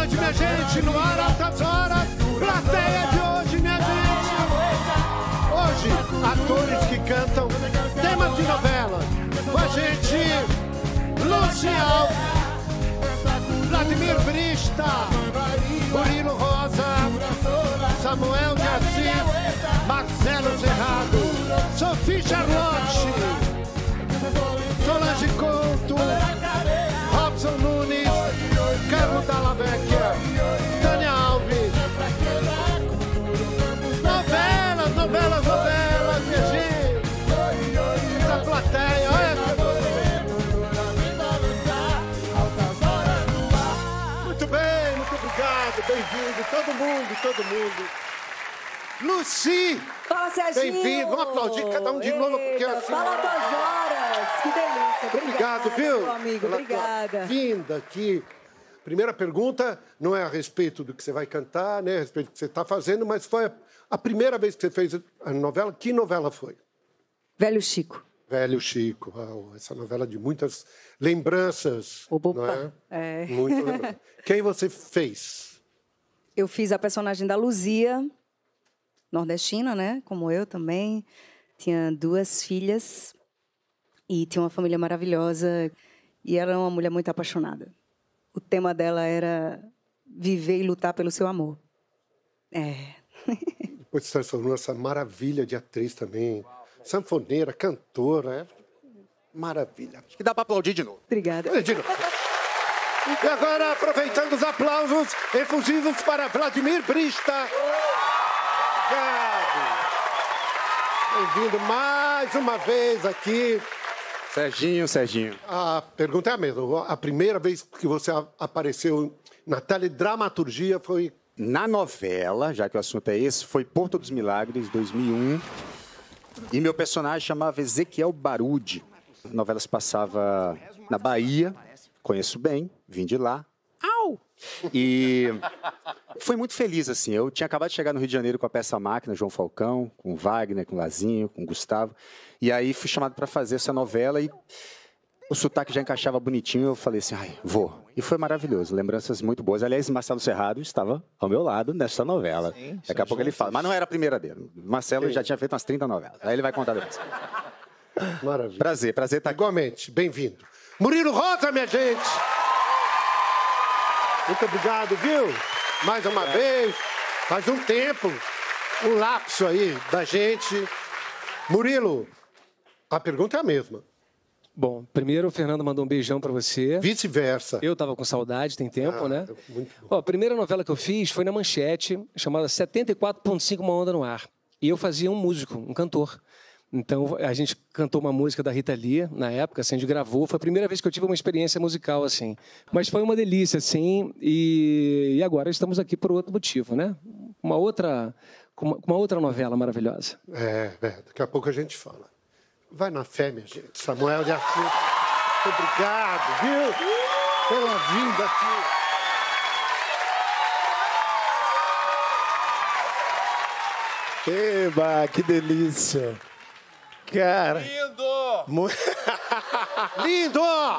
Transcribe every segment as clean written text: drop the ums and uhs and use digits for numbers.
noite, minha gente, no ar, altas horas, plateia de hoje, minha gente. Hoje, atores que cantam temas de novela. Com a gente, Lúcia Alves, Vladimir Brista, Murilo Rosa, Samuel de Assis, Marcelo Serrado, Sophie Charlotte, Solange Couto, Robson Nunes, Carlos Dalla Vecchia, Tânia Alves. Novelas, minha gente. Essa plateia, olha. Muito bem, muito obrigado, bem-vindo, todo mundo. Lucy! Fala, Serginho! Bem-vindo, vamos aplaudir cada um de novo, porque assim... Fala tuas horas! Que delícia! Obrigado, viu? Meu amigo, obrigada. Vinda aqui. Primeira pergunta não é a respeito do que você vai cantar, né? A respeito do que você está fazendo, mas foi a primeira vez que você fez a novela. Que novela foi? Velho Chico. Velho Chico. Uau, essa novela de muitas lembranças. Opa, não é? é. Muito lembrança. Quem você fez? Eu fiz a personagem da Luzia, nordestina, né? Como eu também. Tinha 2 filhas e tinha uma família maravilhosa. E ela era uma mulher muito apaixonada. O tema dela era viver e lutar pelo seu amor. Depois se transformou nessa maravilha de atriz também. Sanfoneira, cantora. Maravilha. Acho que dá para aplaudir de novo. Obrigada. De novo. E agora, aproveitando os aplausos efusivos para Vladimir Brista. Obrigado. Bem-vindo mais uma vez aqui. Serginho. A pergunta é a mesma. A primeira vez que você apareceu na teledramaturgia foi... Na novela, já que o assunto é esse, foi Porto dos Milagres, 2001. E meu personagem chamava Ezequiel Barude. A novela se passava na Bahia. Conheço bem, vim de lá. Au! E fui muito feliz, assim. Eu tinha acabado de chegar no Rio de Janeiro com a peça Máquina, João Falcão, com o Wagner, com o Lazinho, com o Gustavo. E aí fui chamado para fazer essa novela e o sotaque já encaixava bonitinho. Eu falei assim, vou. E foi maravilhoso, lembranças muito boas. Aliás, Marcelo Serrado estava ao meu lado nessa novela. Sim, daqui a pouco ele fala. Mas não era a primeira dele. Marcelo já tinha feito umas 30 novelas. Aí ele vai contar depois. Maravilha. Prazer estar aqui. Igualmente, bem-vindo. Murilo Rosa, minha gente! Muito obrigado, viu? Mais uma vez, faz um tempo, um lapso aí da gente. Murilo, a pergunta é a mesma. Bom, primeiro o Fernando mandou um beijão para você. Vice-versa. Eu tava com saudade, tem tempo, né? Muito bom. Ó, a primeira novela que eu fiz foi na Manchete, chamada 74.5 Uma Onda no Ar. E eu fazia um músico, um cantor. Então, a gente cantou uma música da Rita Lee, na época, assim, a gente gravou. Foi a primeira vez que eu tive uma experiência musical, assim. Mas foi uma delícia, assim. E agora estamos aqui por outro motivo, né? Uma outra novela maravilhosa. Daqui a pouco a gente fala. Vai na fé, minha gente. Samuel de Assis. Obrigado, viu? Pela vinda aqui. Eba, que delícia. Cara. Lindo! Lindo!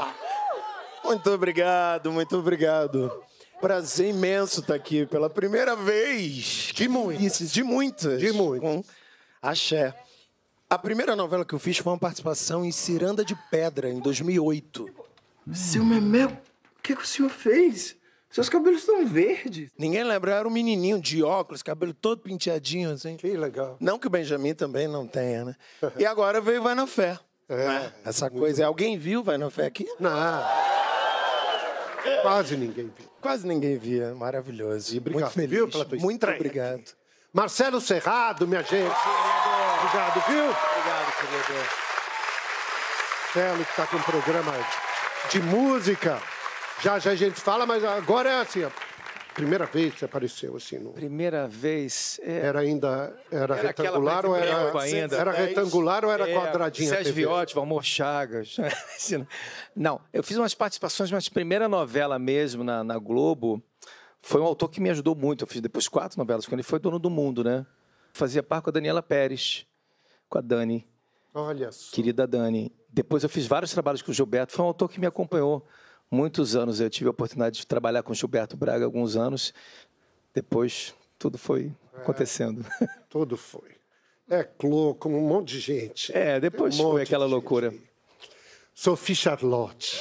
Muito obrigado. Prazer imenso estar aqui pela primeira vez. De muitas. De muitas. De muitas. Com Axé. A primeira novela que eu fiz foi uma participação em Ciranda de Pedra, em 2008. Seu Memé, o que o senhor fez? Seus cabelos estão verdes. Ninguém lembra, eu era um menininho de óculos, cabelo todo penteadinho, assim. Que legal. Não que o Benjamin também não tenha, né? E agora veio Vai na Fé. Essa coisa. Alguém viu Vai na Fé aqui? Não. Quase ninguém viu. Quase ninguém via. Maravilhoso. E obrigado, muito feliz. viu, pela tua Muito estreia. obrigado. Marcelo Serrado, minha gente. Obrigado, viu? Obrigado, querido. Marcelo, que está com um programa de música. Já a gente fala, mas agora é assim, a primeira vez que apareceu assim. No... Primeira vez. Era retangular ou era ainda. Era retangular ou era quadradinha? Sérgio Viotti, Valmor Chagas. Não, eu fiz umas participações, mas a primeira novela mesmo na Globo foi um autor que me ajudou muito. Eu fiz depois 4 novelas, quando ele foi Dono do Mundo, né? Fazia par com a Daniela Pérez, com a Dani. Olha só. Querida Dani. Depois eu fiz vários trabalhos com o Gilberto. Foi um autor que me acompanhou muitos anos. Eu tive a oportunidade de trabalhar com Gilberto Braga há alguns anos. Depois, tudo foi acontecendo. Tudo foi. Clô, com um monte de gente. Depois foi aquela loucura. Aí. Sophie Charlotte.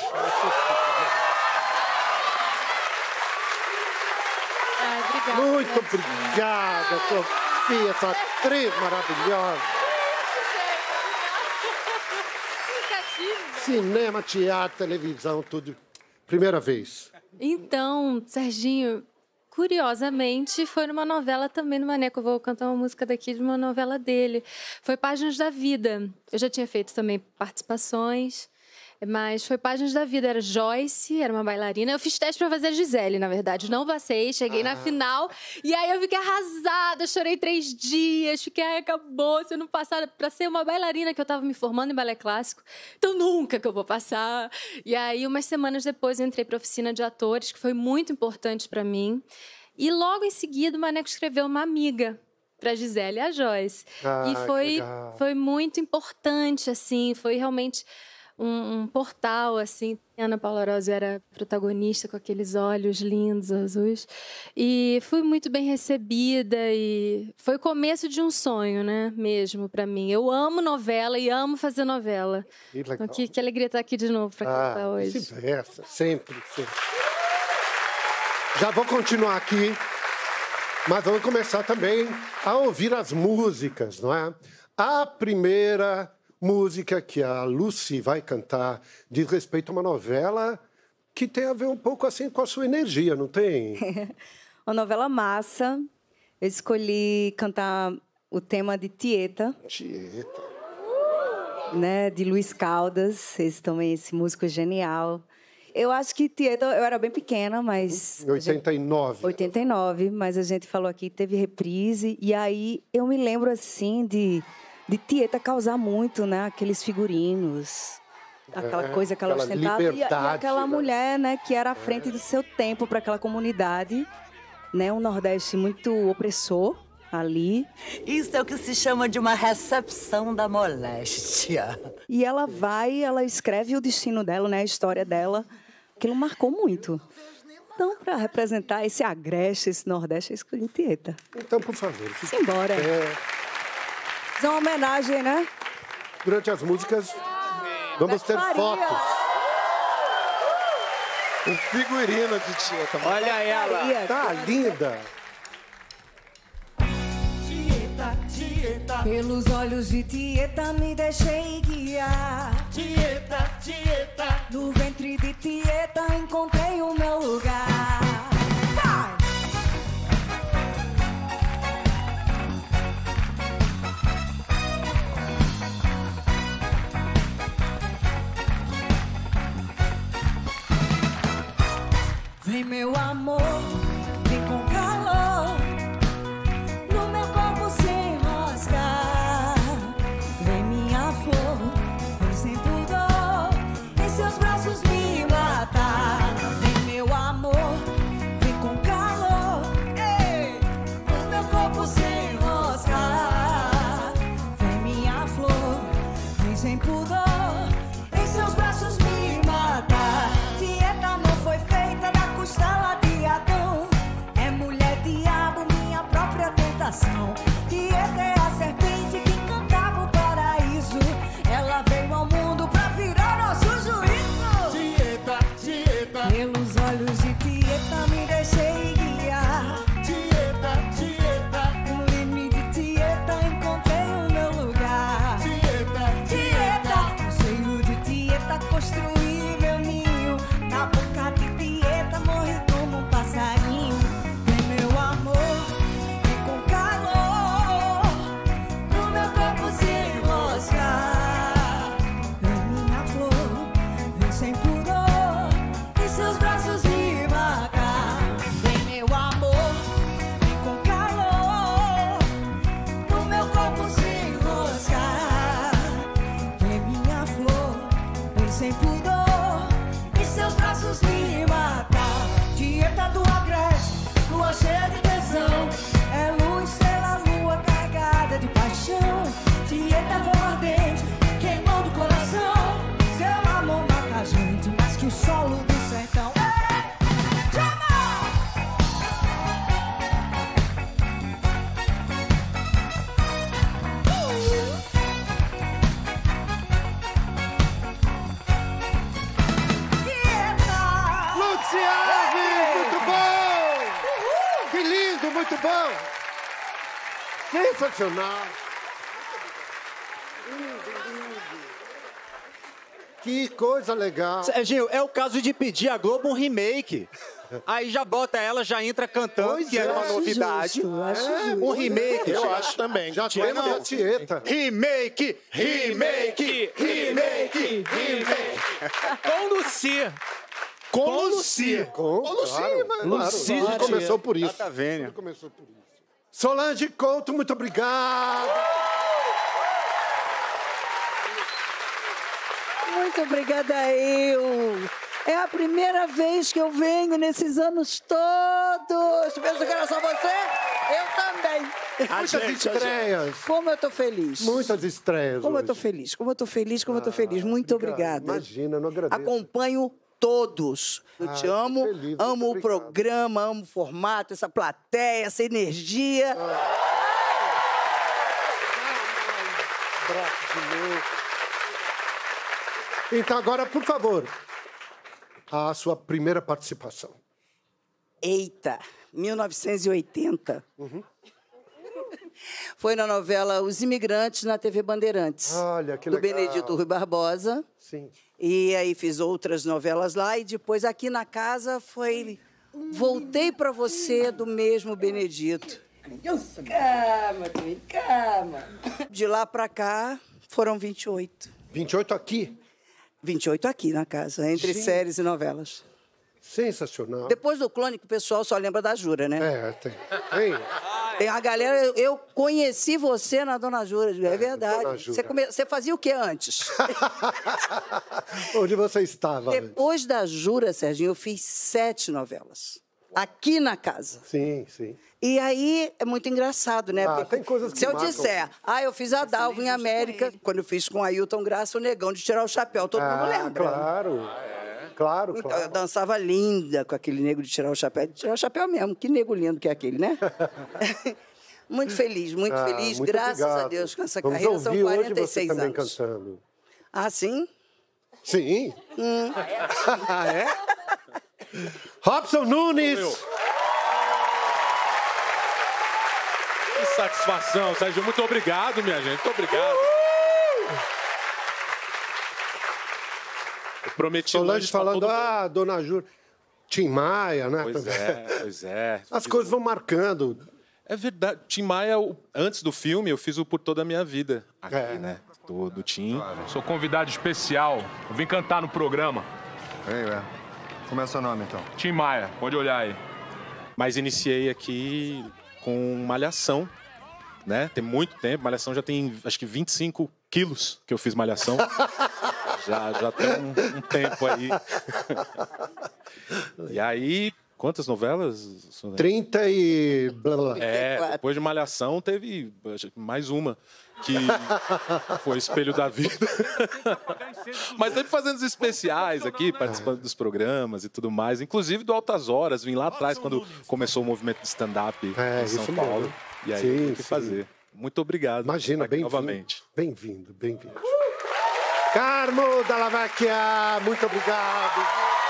Obrigada. Muito obrigada, Sophie, essa atriz maravilhosa. Cinema, teatro, televisão, tudo. Primeira vez. Então, Serginho, curiosamente, foi numa novela também no Maneco. Eu vou cantar uma música daqui de uma novela dele. Foi Páginas da Vida. Eu já tinha feito também participações, mas foi Páginas da Vida. Era Joyce, era uma bailarina. Eu fiz teste para fazer a Gisele, na verdade. Não passei, cheguei na final. E aí eu fiquei arrasada, chorei 3 dias. Fiquei, acabou, se eu não passar para ser uma bailarina, que eu estava me formando em balé clássico. Então nunca que eu vou passar. E aí, umas semanas depois, eu entrei para a oficina de atores, que foi muito importante para mim. E logo em seguida, o Maneco escreveu uma amiga para Gisele, a Joyce. E foi muito importante, assim, foi realmente um portal, assim. Ana Paula Arósio era protagonista com aqueles olhos lindos, azuis. E fui muito bem recebida e foi o começo de um sonho, né, mesmo, para mim. Eu amo novela e amo fazer novela. Que legal. Então, que alegria estar aqui de novo para cantar hoje. Vice-versa, sempre. Já vou continuar aqui, mas vamos começar também a ouvir as músicas, não é? A primeira música que a Lucy vai cantar diz respeito a uma novela que tem a ver um pouco assim com a sua energia, não tem? Uma novela massa. Eu escolhi cantar o tema de Tieta. Tieta. Né, de Luiz Caldas. Esse músico genial. Eu acho que Tieta, eu era bem pequena, mas... 89. 89, mas a gente falou aqui, teve reprise. E aí eu me lembro, assim, de Tieta causar muito, né? Aqueles figurinos, aquela coisa que ela ostentava. E aquela mulher, né? Que era à frente do seu tempo para aquela comunidade. Né? Um Nordeste muito opressor ali. Isso é o que se chama de uma recepção da moléstia. E ela escreve o destino dela, né? A história dela. Aquilo marcou muito. Então, para representar esse agreste, esse Nordeste, eu escolhi Tieta. Então, por favor. Simbora. É uma homenagem, né? Durante as músicas, vamos ter fotos. O figurino de Tieta. Olha ela. Tá linda. Tieta, Tieta. Pelos olhos de Tieta me deixei guiar. Tieta, Tieta. No ventre de Tieta encontrei o meu lugar. Vem meu amor, vem com calor, no meu corpo se enrosca. Vem minha flor, vem sem pudor, em seus braços me matar. Vem meu amor, vem com calor, ei, no meu corpo se enrosca. Vem minha flor, vem sem pudor, em seus braços me matar. Tieta não foi feita da costela de Adão. Sensacional. Que coisa legal. Serginho, é o caso de pedir a Globo um remake. Aí já bota ela, já entra cantando, Pois que era uma é, novidade. justo. Um remake. Eu acho também. Já temos a Tieta. Remake, remake, remake, remake. Com Lucy. Com Lucy. Com Lucy, mano. Lucy já começou por isso. Tá vendo? Tudo começou por isso. Solange Couto, muito obrigado. Muito obrigada eu. É a primeira vez que eu venho nesses anos todos. Pensa que era só você? Eu também. Muitas estreias. Como eu tô feliz. Muitas estreias. Como eu hoje. tô feliz, como eu tô feliz, como eu tô feliz. Muito obrigada. Imagina, eu não agradeço. Acompanho todos. Eu te amo, que feliz, amo muito o programa, amo o formato, essa plateia, essa energia. Abraço de novo. Então, agora, por favor, a sua primeira participação. Eita, 1980. Foi na novela Os Imigrantes, na TV Bandeirantes. Olha, que do legal. Benedito Rui Barbosa. Sim. E aí fiz outras novelas lá. E depois aqui na casa foi Voltei Pra Você, do mesmo Benedito. Calma, Tui, calma. De lá pra cá foram 28. 28 aqui. 28 aqui na casa, entre Gente. séries e novelas. Sensacional. Depois do Clônico, o pessoal só lembra da Jura, né? É, tem. Tem a galera, eu conheci você na Dona Jura, é Dona verdade. Jura. Você fazia o que antes? Onde você estava? Depois da Jura, Serginho, eu fiz 7 novelas. Aqui na casa. Sim, sim. E aí é muito engraçado, né? Ah, Porque tem coisas que se eu marcam. disser, eu fiz a Dalva em América, quando eu fiz com Ailton Graça, o Negão de tirar o chapéu, todo mundo lembra. Claro. Claro, Então, claro. eu dançava linda com aquele nego de tirar o chapéu. De tirar o chapéu mesmo, que nego lindo que é aquele, né? Muito feliz, muito feliz. Muito Graças obrigado. a Deus com essa Vamos carreira. São ouvir hoje 46 você também anos. cantando. Ah, sim? Sim. Ah, é? Robson Nunes. Que satisfação, Sérgio. Muito obrigado, minha gente. Muito obrigado. Eu prometi Solange lanche pra falando, todo mundo. Dona Jura. Tim Maia, né? Pois é. As coisas vão marcando. É verdade. Tim Maia, antes do filme, eu fiz o Por Toda a Minha Vida. Aqui, né? Do Tim. Sou convidado especial. Eu vim cantar no programa. Como é o seu nome, então? Tim Maia, pode olhar aí. Mas iniciei aqui com Malhação, né? Tem muito tempo. Malhação já tem, acho que 25 quilos que eu fiz Malhação. já tem um tempo aí. E aí, quantas novelas? 30 e... Blá, blá. Depois de Malhação teve mais uma, que foi Espelho da Vida. Mas sempre fazendo os especiais aqui, participando dos programas e tudo mais. Inclusive do Altas Horas, vim lá atrás quando começou o movimento de stand-up em São isso Paulo. mesmo. E aí Sim, eu tive que sim. fazer. Muito obrigado. Imagina, bem-vindo. Novamente. Bem-vindo, bem-vindo. Carmo Dalla Vecchia, muito obrigado.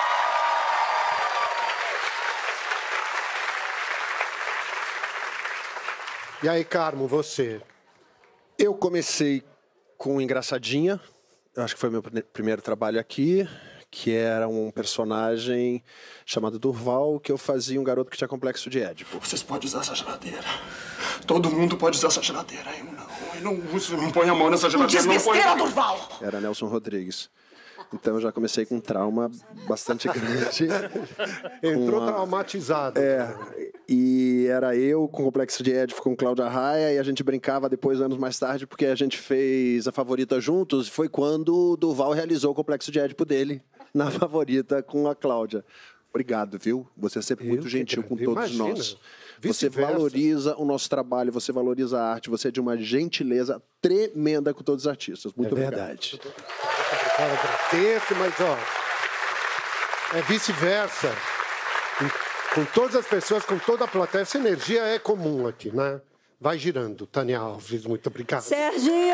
E aí, Carmo, você? Eu comecei com Engraçadinha, eu acho que foi meu primeiro trabalho aqui, que era um personagem chamado Durval, que eu fazia um garoto que tinha complexo de Édipo. Vocês podem usar essa geladeira. Todo mundo pode usar essa geladeira. Eu não uso, não põe a mão nessa geladeira. Diz besteira, Durval! Era Nelson Rodrigues. Então eu já comecei com um trauma bastante grande. Entrou traumatizado. E era eu com complexo de Édipo com Cláudia Raia, e a gente brincava depois, anos mais tarde, porque a gente fez A Favorita juntos, foi quando o Durval realizou o complexo de Édipo dele, na Favorita com a Cláudia. Obrigado, viu? Você é sempre muito gentil com todos Imagina. nós. Você Vice-versa. valoriza o nosso trabalho, você valoriza a arte, você é de uma gentileza tremenda com todos os artistas. Muito obrigado. Verdade. Eu agradeço, mas é vice-versa. Com todas as pessoas, com toda a plateia, essa energia é comum aqui, né? Vai girando. Tânia Alves, muito obrigado. Serginho!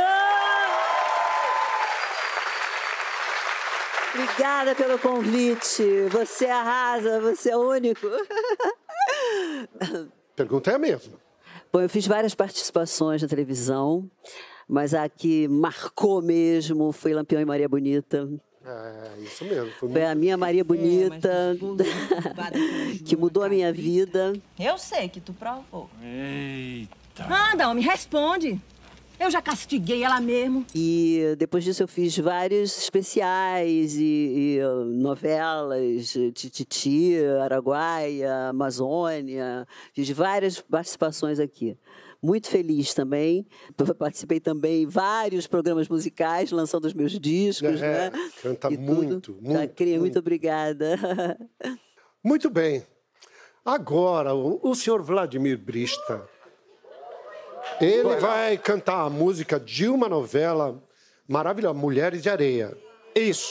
Obrigada pelo convite. Você arrasa, você é único. Pergunta é a mesma. Bom, eu fiz várias participações na televisão, mas a que marcou mesmo foi Lampião e Maria Bonita. É, isso mesmo. Foi a minha Maria Bonita, que mudou a minha vida. Eu sei que tu provou. Eita. Anda, homem, responde. Eu já castiguei ela mesmo. E depois disso eu fiz vários especiais e novelas, Tititi, Araguaia, Amazônia. Fiz várias participações aqui. Muito feliz também. Participei também em vários programas musicais, lançando os meus discos, né? Canta e muito, tudo. muito. Muito obrigada. Muito bem. Agora, o senhor Vladimir Brista, ele vai cantar a música de uma novela maravilhosa, Mulheres de Areia. Isso.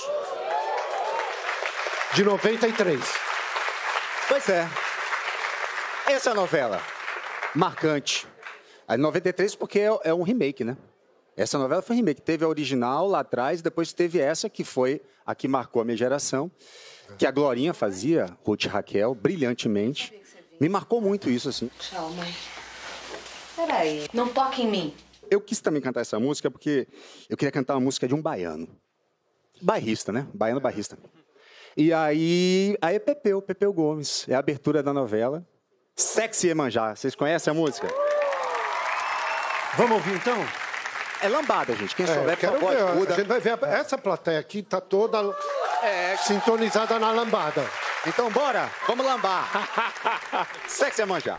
De 93. Pois é. Essa é a novela marcante. A 93 porque é um remake, né? Essa novela foi um remake. Teve a original lá atrás, depois teve essa que foi a que marcou a minha geração, que a Glorinha fazia, Ruth Raquel, brilhantemente. Me marcou muito isso, assim. Tchau, mãe. Peraí, não toque em mim. Eu quis também cantar essa música porque eu queria cantar uma música de um baiano. Bairrista, né? Baiano bairrista. E aí é Pepeu Gomes. É a abertura da novela. Sexy Iemanjá. Vocês conhecem a música? Vamos ouvir, então? É lambada, gente. Quem souber, por favor, ver. ajuda. A gente vai ver. Essa plateia aqui tá toda sintonizada na lambada. Então, bora. Vamos lambar. Sexy Iemanjá.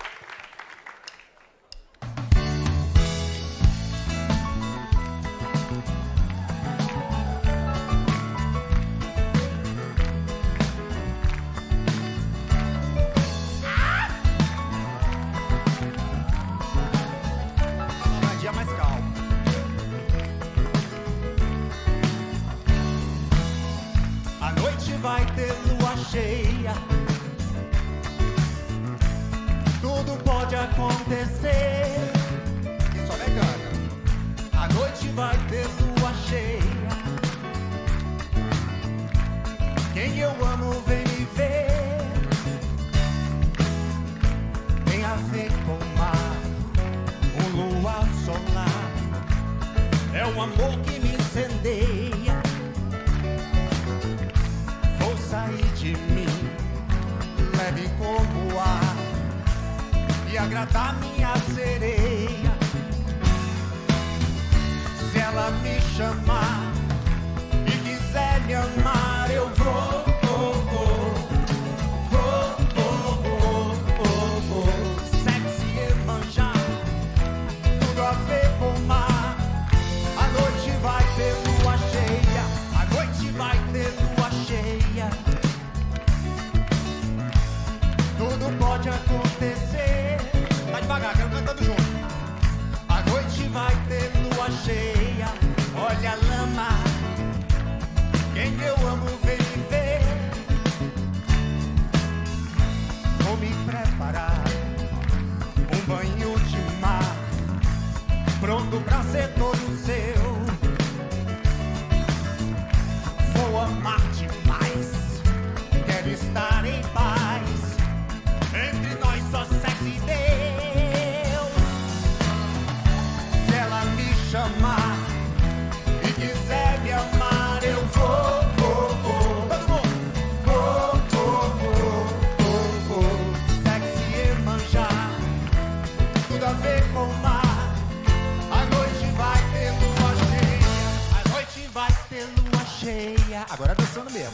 Vai ter lua cheia, tudo pode acontecer. E só vegana. A noite vai ter lua cheia. Quem eu amo vem me ver. Tem a ver com o mar, um luar solar. É o amor que me incendeia. Sair de mim, leve como o ar, e agradar minha sereia. Se ela me chamar e quiser me amar, eu vou. Sexy Iemanjá, tudo a ver com o mar. A noite vai ter lua cheia, a noite vai ter lua cheia. Tudo pode acontecer. Tá devagar, quero cantando junto. A noite vai ter lua cheia. Olha a lama. Quem eu amo vem me ver. Vou me preparar. Um banho de mar. Pronto pra ser todo seu. Vou amar demais. Quero estar em paz. Entre nós só sexo e Deus. Se ela me chamar e quiser me amar, eu vou. Todo mundo. Sexy Iemanjá, tudo a ver com o mar. A noite vai ter lua cheia. A noite vai ter lua cheia. Agora dançando mesmo.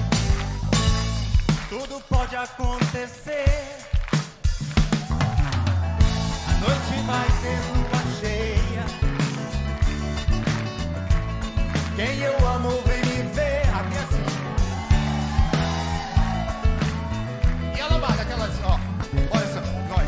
Tudo pode acontecer. A noite vai ter lua cheia. Quem eu amo vem me ver. Aqui assim. E a lambada, aquela assim, ó. Olha só, nós.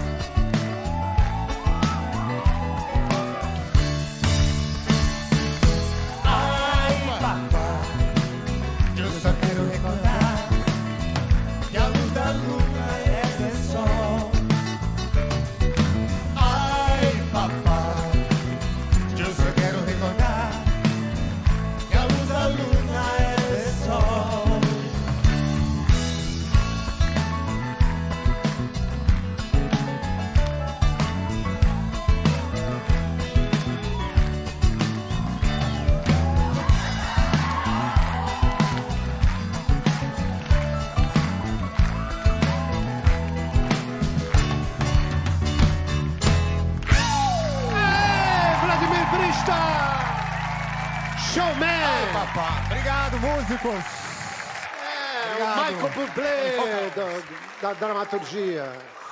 Ai, papai, eu só quero recordar que a luz da lua é Opa! Obrigado, músicos! O Michael Bublé da dramaturgia.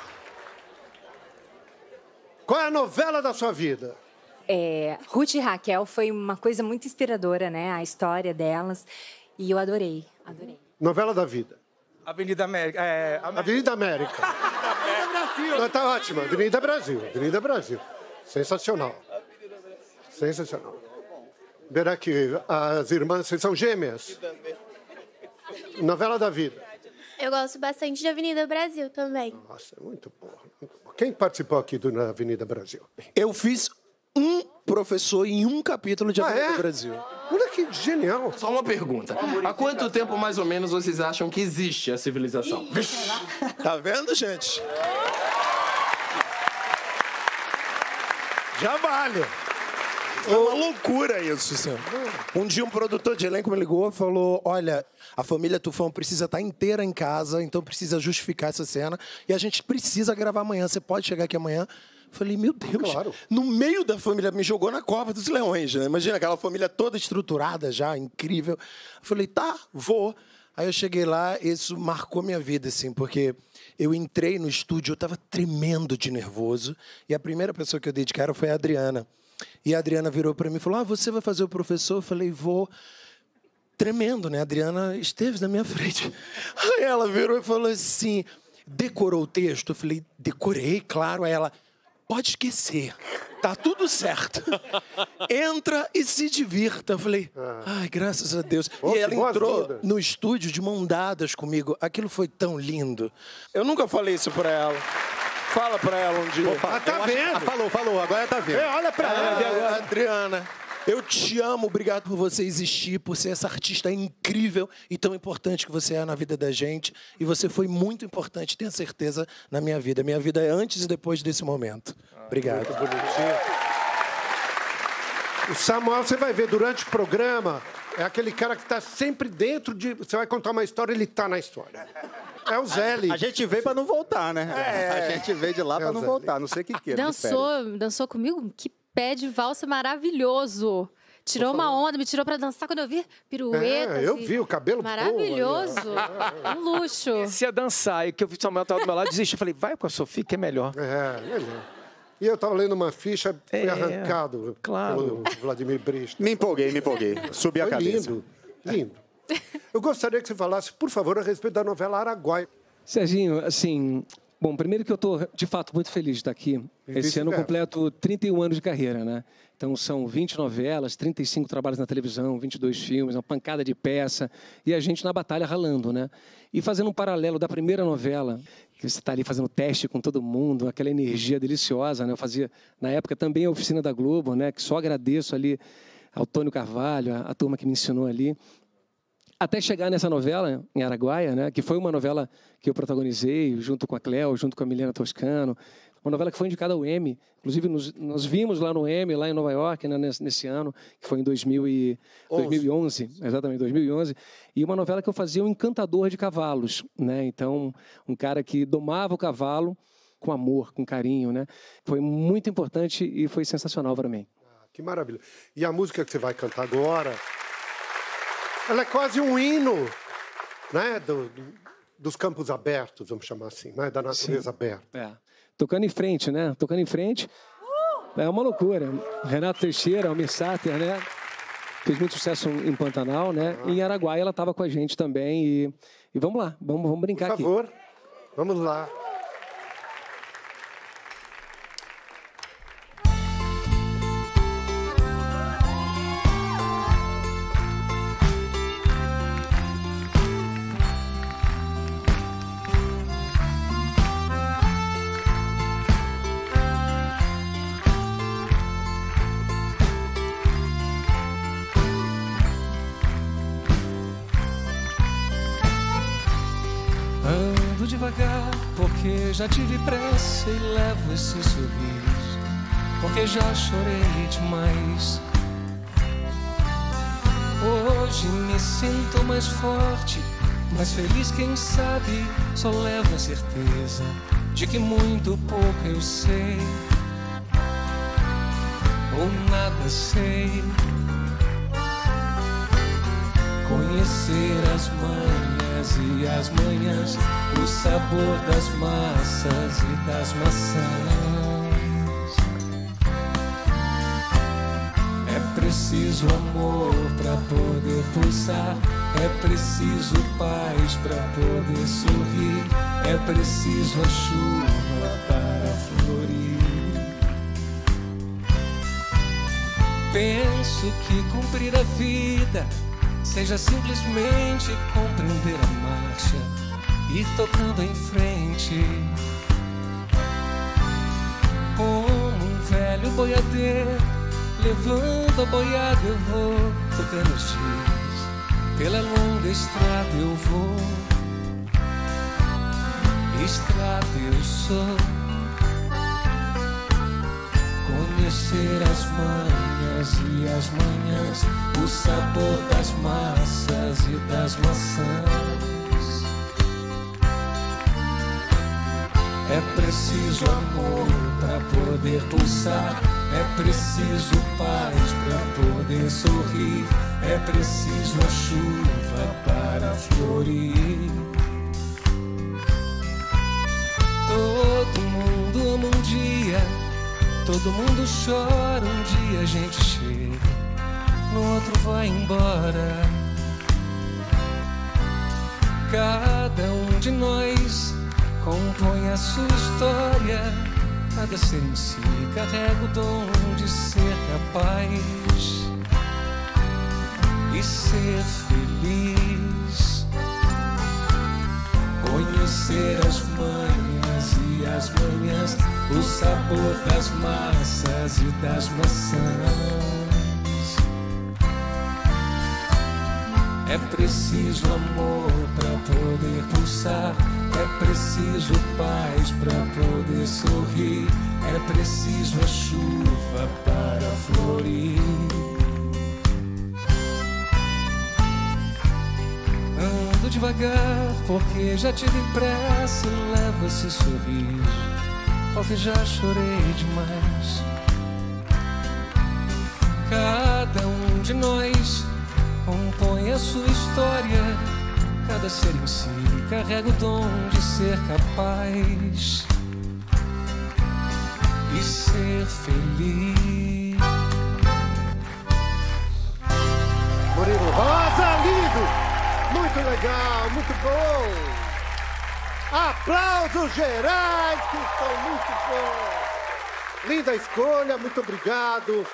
Qual é a novela da sua vida? Ruth e Raquel foi uma coisa muito inspiradora, né? A história delas. E eu adorei. Novela da vida. Avenida América. Avenida América. Não, tá ótimo. Avenida Brasil. Sensacional. Ver aqui, as irmãs, vocês são gêmeas? Novela da vida. Eu gosto bastante de Avenida Brasil também. Nossa, é muito bom. Quem participou aqui da Avenida Brasil? Eu fiz um professor em um capítulo de Avenida Brasil. Olha que genial. Só uma pergunta. Há quanto tempo, mais ou menos, vocês acham que existe a civilização? Tá vendo, gente? Já vale. É uma loucura isso, senhor. Um dia um produtor de elenco me ligou e falou, olha, a família Tufão precisa estar inteira em casa, então precisa justificar essa cena e a gente precisa gravar amanhã. Você pode chegar aqui amanhã? Eu falei, meu Deus, claro. No meio da família, me jogou na cova dos leões, né? Imagina aquela família toda estruturada já, incrível. Eu falei, tá, vou. Aí eu cheguei lá, isso marcou minha vida, assim, porque eu entrei no estúdio, eu estava tremendo de nervoso, e a primeira pessoa que eu dei de cara foi a Adriana. E a Adriana virou para mim e falou, você vai fazer o professor? Eu falei, vou. Tremendo, né? A Adriana esteve na minha frente. Aí ela virou e falou assim, decorou o texto? Eu falei, decorei, claro. Aí ela, pode esquecer, tá tudo certo. Entra e se divirta. Eu falei, ai, graças a Deus. E ela entrou no estúdio de mão dadas comigo. Aquilo foi tão lindo. Eu nunca falei isso pra ela. Fala pra ela um dia. Opa, tá vendo? Falou, agora tá vendo. Olha pra ela. Adriana, eu te amo, obrigado por você existir, por ser essa artista incrível e tão importante que você é na vida da gente. E você foi muito importante, tenho certeza, na minha vida. Minha vida é antes e depois desse momento. Obrigado. Muito bonitinho. O Samuel, você vai ver durante o programa, é aquele cara que tá sempre dentro de... Você vai contar uma história, ele tá na história. É o Zé. A gente veio pra não voltar, né? A gente veio de lá pra não voltar, não sei o que queira. Dançou comigo? Que pé de valsa maravilhoso. Tirou uma onda, me tirou pra dançar quando eu vi pirueta. Eu vi o cabelo maravilhoso. Um luxo. Se ia dançar e que eu vi o Samuel tava do meu lado, desisti. Eu falei, vai com a Sofia que é melhor. Melhor. E eu tava lendo uma ficha, fui arrancado pelo Vladimir Brist. Me empolguei. Subi a cabeça. Lindo. Eu gostaria que você falasse, por favor, a respeito da novela Araguaia. Serginho, assim... Bom, primeiro que eu estou, de fato, muito feliz de estar aqui. Esse ano eu completo 31 anos de carreira, né? Então, são 20 novelas, 35 trabalhos na televisão, 22 filmes, uma pancada de peça. E a gente na batalha ralando, né? E fazendo um paralelo da primeira novela, que você está ali fazendo teste com todo mundo, aquela energia deliciosa, né? Eu fazia, na época, também a Oficina da Globo, né? Que só agradeço ali ao Tônio Carvalho, a turma que me ensinou ali. Até chegar nessa novela, em Araguaia, né, que foi uma novela que eu protagonizei, junto com a Cléo, junto com a Milena Toscano, uma novela que foi indicada ao Emmy. Inclusive, nós vimos lá no Emmy, lá em Nova York, né, nesse ano, que foi em 2011, exatamente, 2011. E uma novela que eu fazia um encantador de cavalos, né? Então, um cara que domava o cavalo com amor, com carinho, né? Foi muito importante e foi sensacional para mim. Que maravilha. E a música que você vai cantar agora... Ela é quase um hino, né, dos campos abertos, vamos chamar assim, né, da natureza aberta. Tocando em frente, né? Tocando em frente. É uma loucura. Renato Teixeira, Almir Sater, né? Fez muito sucesso em Pantanal, né? E em Araguaia ela estava com a gente também. E vamos lá, vamos brincar aqui. Por favor, vamos lá. Ando devagar, porque já tive pressa e levo esse sorriso, porque já chorei demais. Hoje me sinto mais forte, mais feliz, quem sabe. Só levo a certeza de que muito pouco eu sei, ou nada sei. Conhecer as manhas e as manhãs, o sabor das massas e das maçãs. É preciso amor pra poder pulsar, é preciso paz pra poder sorrir, é preciso a chuva para florir. Penso que cumprir a vida seja simplesmente compreender a marcha, ir tocando em frente. Como um velho boiadeiro, levando a boiada eu vou, tocando os dias, pela longa estrada eu vou. Estrada eu sou. Conhecer as manhas e as manhãs, o sabor das massas e das maçãs. É preciso amor para poder pulsar, é preciso paz para poder sorrir, é preciso a chuva para florir. Todo mundo ama um dia, todo mundo chora, um dia a gente chega, no outro vai embora. Cada um de nós compõe a sua história, cada ser em si carrega o dom de ser capaz e ser feliz. Conhecer as manhas e as manhãs, o sabor das massas e das maçãs. É preciso amor para poder pulsar, é preciso paz para poder sorrir, é preciso a chuva para florir. Ando devagar porque já tive pressa, levo esse sorriso porque já chorei demais. Cada um de nós compõe a sua história, cada ser em si carrega o dom de ser capaz e ser feliz. Murilo Rosa, lindo! Muito legal, muito bom! Aplausos gerais, que estão muito bons! Linda escolha, muito obrigado!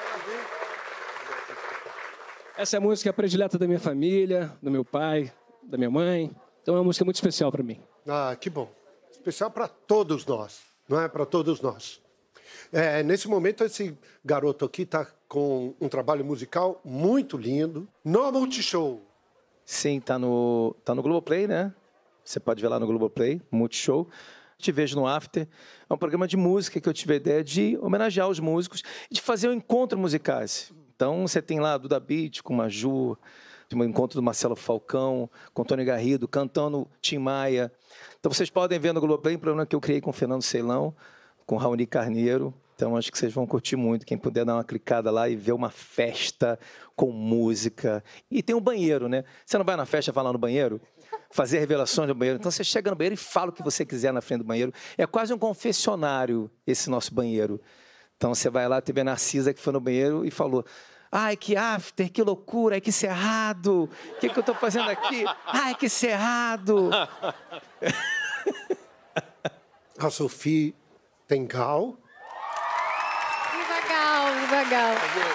Essa é a música predileta da minha família, do meu pai, da minha mãe. Então é uma música muito especial para mim. Ah, que bom. Especial para todos nós, não é? Para todos nós. Nesse momento, esse garoto aqui está com um trabalho musical muito lindo no Multishow. Sim, tá no Globoplay, né? Você pode ver lá no Globoplay, Multishow. Te vejo no After. É um programa de música que eu tive a ideia de homenagear os músicos e de fazer um encontro musicais. Então, você tem lá a Duda Beat com Maju, tem um encontro do Marcelo Falcão, com Tony Garrido, cantando Tim Maia. Então, vocês podem ver no Globoplay um programa que eu criei com o Fernando Ceilão, com o Raoni Carneiro. Então, acho que vocês vão curtir muito. Quem puder dar uma clicada lá e ver uma festa com música. E tem um banheiro, né? Você não vai na festa falar no banheiro? Fazer revelações no banheiro. Então, você chega no banheiro e fala o que você quiser na frente do banheiro. É quase um confessionário esse nosso banheiro. Então, você vai lá, teve a Narcisa que foi no banheiro e falou: ai, que after, que loucura, ai, que cerrado. O que eu estou fazendo aqui? Ai, que cerrado. A Sophie tem Gal. Viva Gal.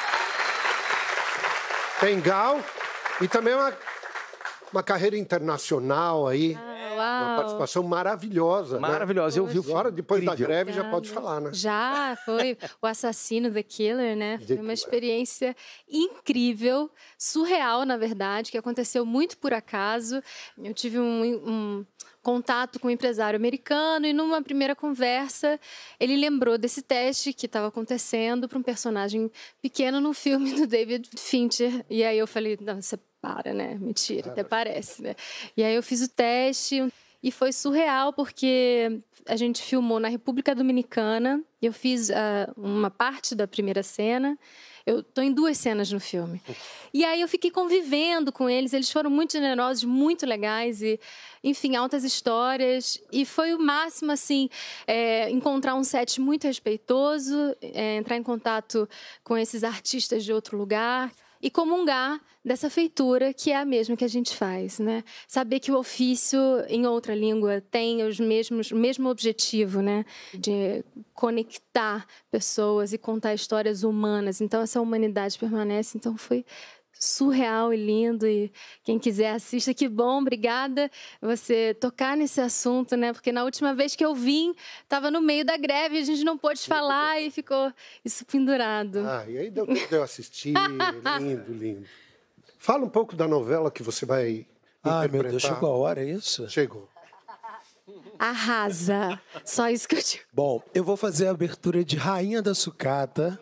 Tem Gal e também uma carreira internacional aí. Uma participação maravilhosa. Maravilhosa, né? Eu vi o filme. Agora, depois da greve, Obrigada. já pode falar, né? Já foi o assassino, The Killer, né? Foi uma experiência incrível, surreal, na verdade, que aconteceu muito por acaso. Eu tive um contato com um empresário americano e numa primeira conversa ele lembrou desse teste que estava acontecendo para um personagem pequeno no filme do David Fincher. E aí eu falei, não, você para, né? Mentira, até parece, né? E aí eu fiz o teste E foi surreal, porque a gente filmou na República Dominicana. Eu fiz uma parte da primeira cena. Eu estou em 2 cenas no filme. E aí eu fiquei convivendo com eles. Eles foram muito generosos, muito legais. E, enfim, altas histórias. E foi o máximo, assim, encontrar um set muito respeitoso, entrar em contato com esses artistas de outro lugar e comungar dessa feitura que é a mesma que a gente faz, né? Saber que o ofício em outra língua tem o mesmo objetivo, né? De conectar pessoas e contar histórias humanas. Então, essa humanidade permanece. Então, foi surreal e lindo. E quem quiser assista, que bom. Obrigada você tocar nesse assunto, né? Porque na última vez que eu vim, estava no meio da greve, a gente não pôde falar e ficou isso pendurado. E aí deu tempo de eu assistir. Lindo, lindo. Fala um pouco da novela que você vai interpretar. Ai, meu Deus, chegou a hora, é isso? Chegou. Arrasa. Só isso que eu digo. Bom, eu vou fazer a abertura de Rainha da Sucata.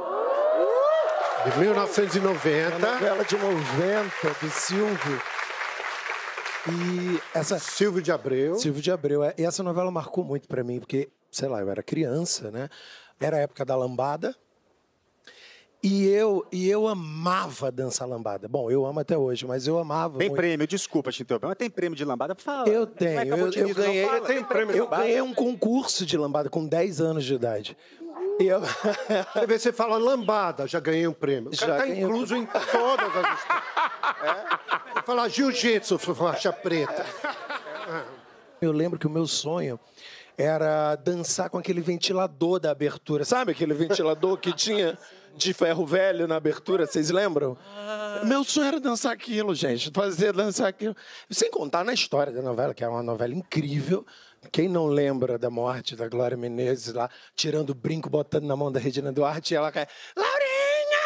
De 1990. Uma novela de 90, do Silvio. E essa... Silvio de Abreu. Silvio de Abreu. E essa novela marcou muito pra mim, porque, sei lá, eu era criança, né? Era a época da lambada. E eu amava dançar lambada. Bom, eu amo até hoje, mas eu amava. Tem prêmio, desculpa te interromper, mas tem prêmio de lambada? Fala. Eu tenho. Eu Fala. ganhei um concurso de lambada com 10 anos de idade. Às vezes você fala lambada, já ganhei um prêmio. O cara tá incluso em todas as histórias. Você fala jiu-jitsu, faixa preta. Eu lembro que o meu sonho era dançar com aquele ventilador da abertura. Sabe aquele ventilador que tinha de ferro velho na abertura? Vocês lembram? Meu sonho era dançar aquilo, gente. Dançar aquilo. Sem contar na história da novela, que é uma novela incrível. Quem não lembra da morte da Glória Menezes lá, tirando o brinco, botando na mão da Regina Duarte, e ela cai... Laurinha!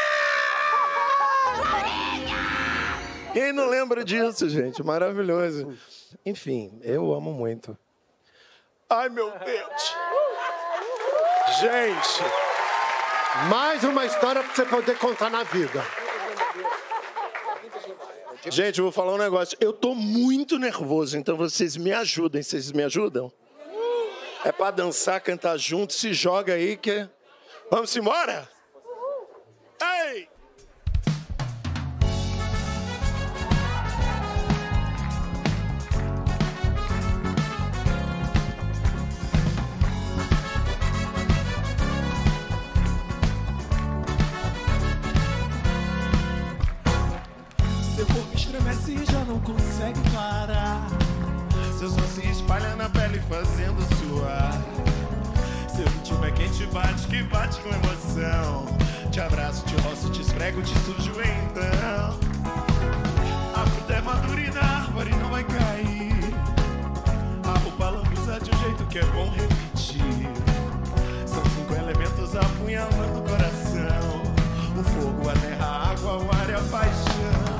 Laurinha! Quem não lembra disso, gente? Maravilhoso. Enfim, eu amo muito. Ai, meu Deus! Gente! Mais uma história pra você poder contar na vida. Gente, eu vou falar um negócio. Eu tô muito nervoso, então vocês me ajudem. Vocês me ajudam? É pra dançar, cantar junto, se joga aí que... Vamos embora? Ei! Seu corpo estremece e já não consegue parar. Seu som se espalha na pele fazendo suar. Seu ritmo é quente, que bate com emoção. Te abraço, te roço, te esfrego, te sujo então. A fruta é madura e na árvore não vai cair. A roupa lambuza de um jeito que é bom repetir. São 5 elementos apunhalando o coração: o fogo, a terra, a água, o ar e a paixão.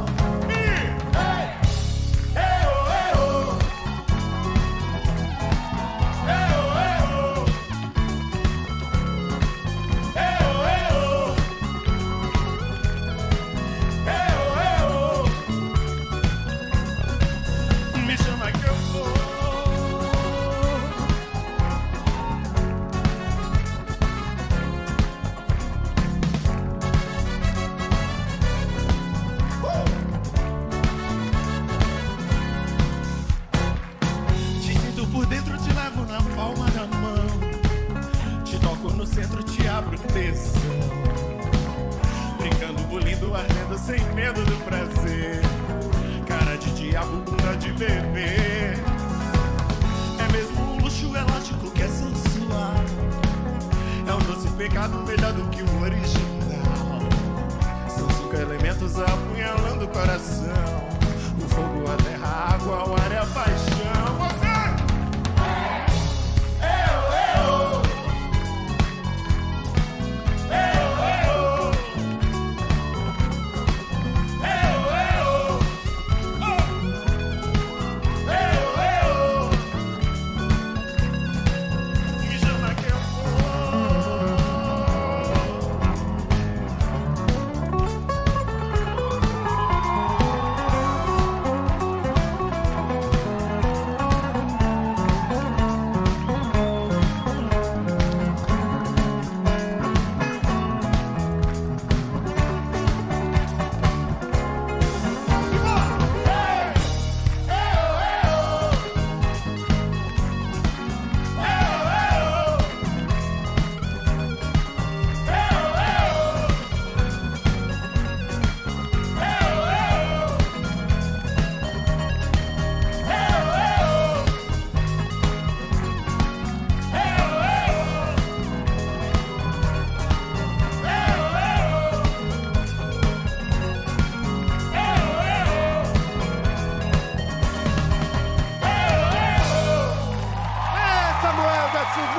Me chama que eu vou. Te sinto por dentro, te levo na palma da mão. Te toco no centro, te abro tesão. Brincando, bulindo, ardendo, sem medo do prazer. Cara de diabo, bunda de bebê. É mesmo um luxo elástico que é sensual. É um doce pecado melhor do que o original. São 5 elementos apunhalando o coração: o fogo, a terra, a água, o ar e a paixão. Você!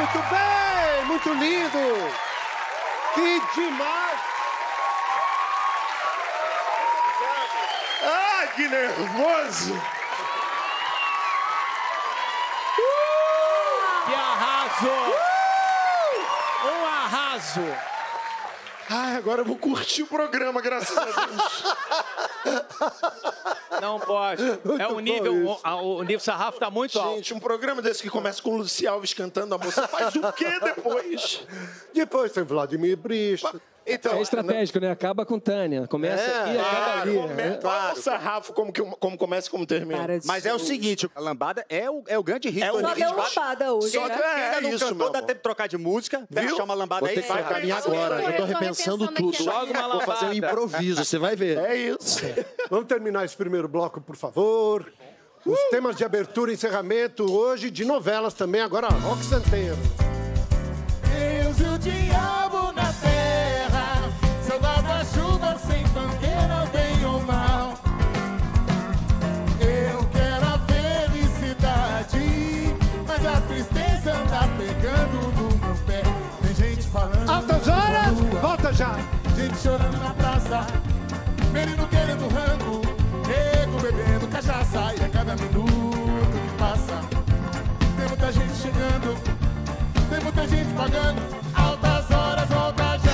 Muito bem, muito lindo. Que demais. Ai, que nervoso. Que arraso! Um arraso! Ai, agora eu vou curtir o programa, graças a Deus. Não pode. É o nível, o nível sarrafo tá muito alto. Gente, um programa desse que começa com o Luci Alves cantando a moça faz o quê depois? Depois tem Vladimir Brista. Então, é estratégico, né? Acaba com Tânia. Começa aqui e acaba ali. Claro. O sarrafo, como começa e como termina. Mas é o seguinte, a lambada é o grande ritmo. Só deu lambada hoje, Só né? que ainda não cantou, dá tempo de trocar de música, achar uma lambada aí. Vou ter que trocar a minha agora. Já tô repensando tudo. Vou fazer um improviso, você vai ver. É isso. Vamos terminar esse primeiro bloco, por favor. Os temas de abertura e encerramento hoje de novelas também. Agora, Rock Santeiro. Deus e o diabo na terra, seu guarda-chuva sem bandeira, bem ou mal. Eu quero a felicidade, mas a tristeza anda pegando no meu pé. Tem gente falando. Altas horas, volta já. Gente chorando na praça, menino querendo rango, nego bebendo cachaça, e a cada minuto que passa, tem muita gente chegando, tem muita gente pagando. Altas horas, volta já.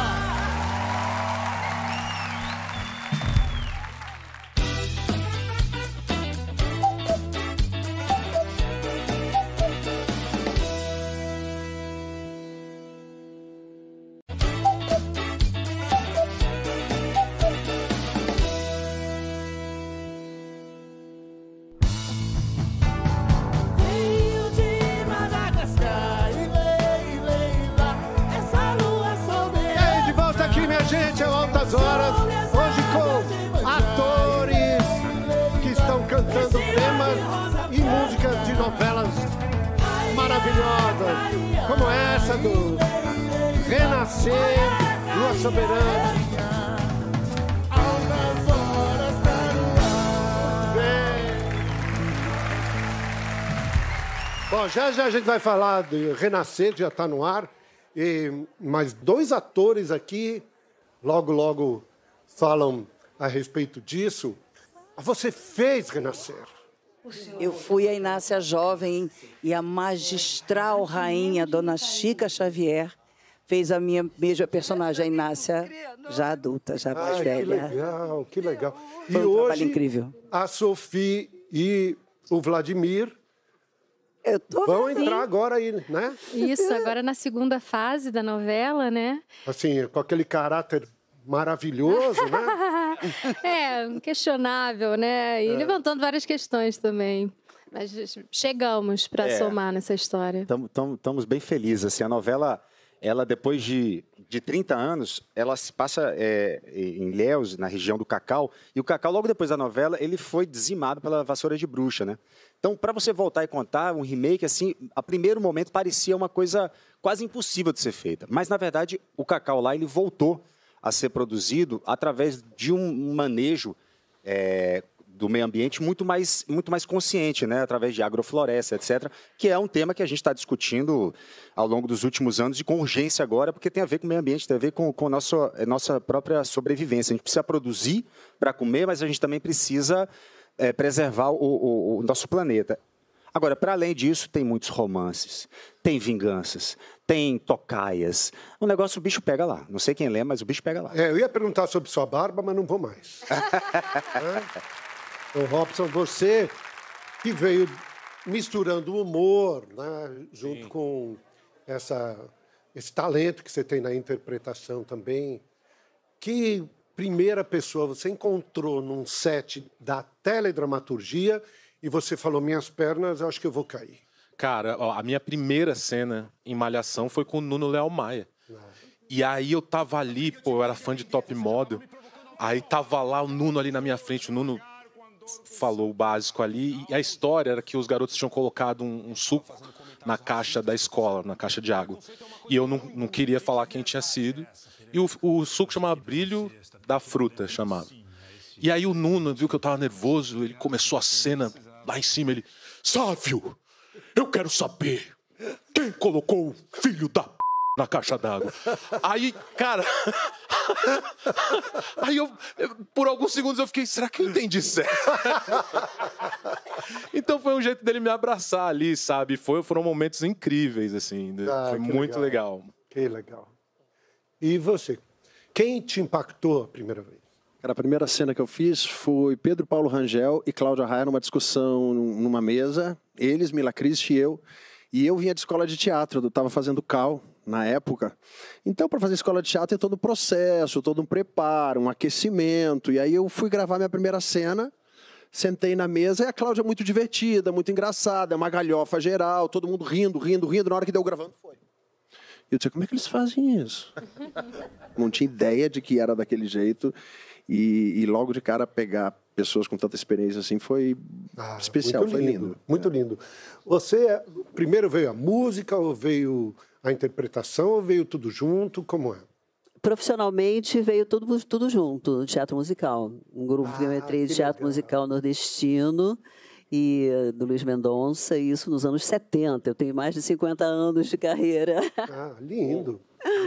Veio de Madagascar, Leila, essa lua soberana. E aí, de volta aqui, minha gente, é o Altas Horas. Hoje com atores que estão cantando temas e músicas de novelas maravilhosas, como essa do Renascer, Lua Soberana. Altas horas tá no Bom, já a gente vai falar de Renascer, que já está no ar. Mas dois atores aqui, logo falam a respeito disso. Você fez Renascer. Eu fui a Inácia jovem e a magistral rainha, Dona Chica Xavier, fez a minha mesma personagem, a Inácia, já adulta, já mais velha. Que legal, que legal. Foi um trabalho incrível. A Sophie e o Vladimir vão entrar agora aí, né? Isso, agora na segunda fase da novela, né? Assim, com aquele caráter maravilhoso, né? Questionável, né? E levantando várias questões também. Mas chegamos para somar nessa história. Estamos bem felizes. Assim, a novela, ela depois de 30 anos, ela se passa em Ilhéus, na região do Cacau. E o Cacau, logo depois da novela, ele foi dizimado pela vassoura de bruxa, né? Então, para você voltar e contar um remake, assim, a primeiro momento parecia uma coisa quase impossível de ser feita. Mas, na verdade, o Cacau lá, ele voltou a ser produzido através de um manejo do meio ambiente muito mais consciente, né? Através de agrofloresta, etc., que é um tema que a gente está discutindo ao longo dos últimos anos e com urgência agora, porque tem a ver com o meio ambiente, tem a ver com a nossa própria sobrevivência. A gente precisa produzir para comer, mas a gente também precisa preservar o nosso planeta. Agora, para além disso, tem muitos romances, tem vinganças, tem tocaias. O negócio, o bicho pega lá. Não sei quem lê, mas o bicho pega lá. Eu ia perguntar sobre sua barba, mas não vou mais. Ô, Robson, você que veio misturando o humor, né, junto com esse talento que você tem na interpretação também. Que primeira pessoa você encontrou num set da teledramaturgia e você falou, minhas pernas, eu acho que eu vou cair? Cara, a minha primeira cena em Malhação foi com o Nuno Leal Maia. E aí eu tava ali, eu era fã de Top Model, aí tava lá o Nuno ali na minha frente, o Nuno falou o básico ali, e a história era que os garotos tinham colocado um suco na caixa da escola, na caixa de água. E eu não queria falar quem tinha sido. E o suco chamava Brilho da Fruta, chamava. E aí o Nuno viu que eu tava nervoso, ele começou a cena lá em cima, ele... Sávio, eu quero saber, Quem colocou o filho da na caixa d'água? Aí, cara... Aí por alguns segundos eu fiquei, será que eu entendi certo? Então foi um jeito dele me abraçar ali, sabe? Foram momentos incríveis, assim. Foi muito legal. Que legal. E você? Quem te impactou a primeira vez? Cara, a primeira cena que eu fiz foi Pedro Paulo Rangel e Cláudia Raia numa discussão numa mesa. Eles, Mila Christi e eu. E eu vinha de escola de teatro, eu estava fazendo CAL na época. Então, para fazer escola de teatro, tem todo um processo, todo um preparo, um aquecimento. E aí eu fui gravar minha primeira cena, sentei na mesa, e a Cláudia é muito divertida, muito engraçada, é uma galhofa geral, todo mundo rindo. Na hora que deu gravando, foi. E eu disse, como é que eles fazem isso? Não tinha ideia de que era daquele jeito. E logo de cara pegar pessoas com tanta experiência assim foi especial, foi lindo. Muito lindo. Você, primeiro veio a música, ou veio a interpretação, ou veio tudo junto? Como é? Profissionalmente veio tudo junto, teatro musical. Um grupo que eu entrei de teatro musical nordestino e do Luiz Mendonça, e isso nos anos 70. Eu tenho mais de 50 anos de carreira. Lindo.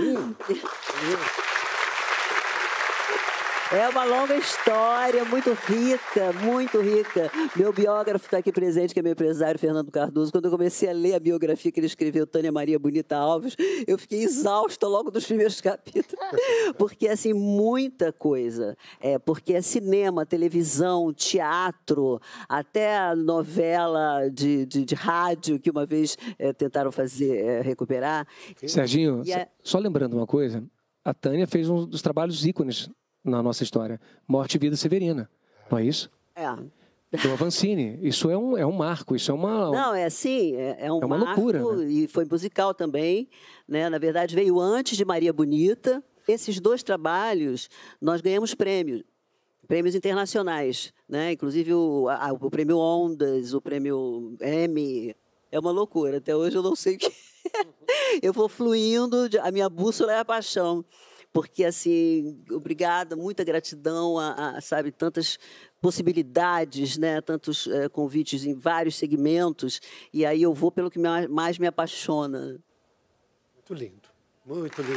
É uma longa história, muito rica, muito rica. Meu biógrafo está aqui presente, que é meu empresário, Fernando Cardoso. Quando eu comecei a ler a biografia que ele escreveu, Tânia Maria Bonita Alves, eu fiquei exausta logo dos primeiros capítulos. Porque, assim, muita coisa. Porque é cinema, televisão, teatro, até novela de rádio, que uma vez tentaram recuperar. Serginho, só lembrando uma coisa, a Tânia fez um dos trabalhos ícones na nossa história, Morte e Vida Severina, não é isso? Do Avancini. Isso é um marco, isso é uma... Não, é assim, é um uma marco, loucura, né? E foi musical também, né? Na verdade, veio antes de Maria Bonita. Esses dois trabalhos, nós ganhamos prêmios internacionais, né? Inclusive o prêmio Ondas, o prêmio Emmy. É uma loucura, até hoje eu não sei o que... Eu vou fluindo, a minha bússola é a paixão. Porque, assim, obrigada, muita gratidão sabe, tantas possibilidades, né? Tantos convites em vários segmentos. E aí eu vou pelo que mais me apaixona. Muito lindo, muito lindo.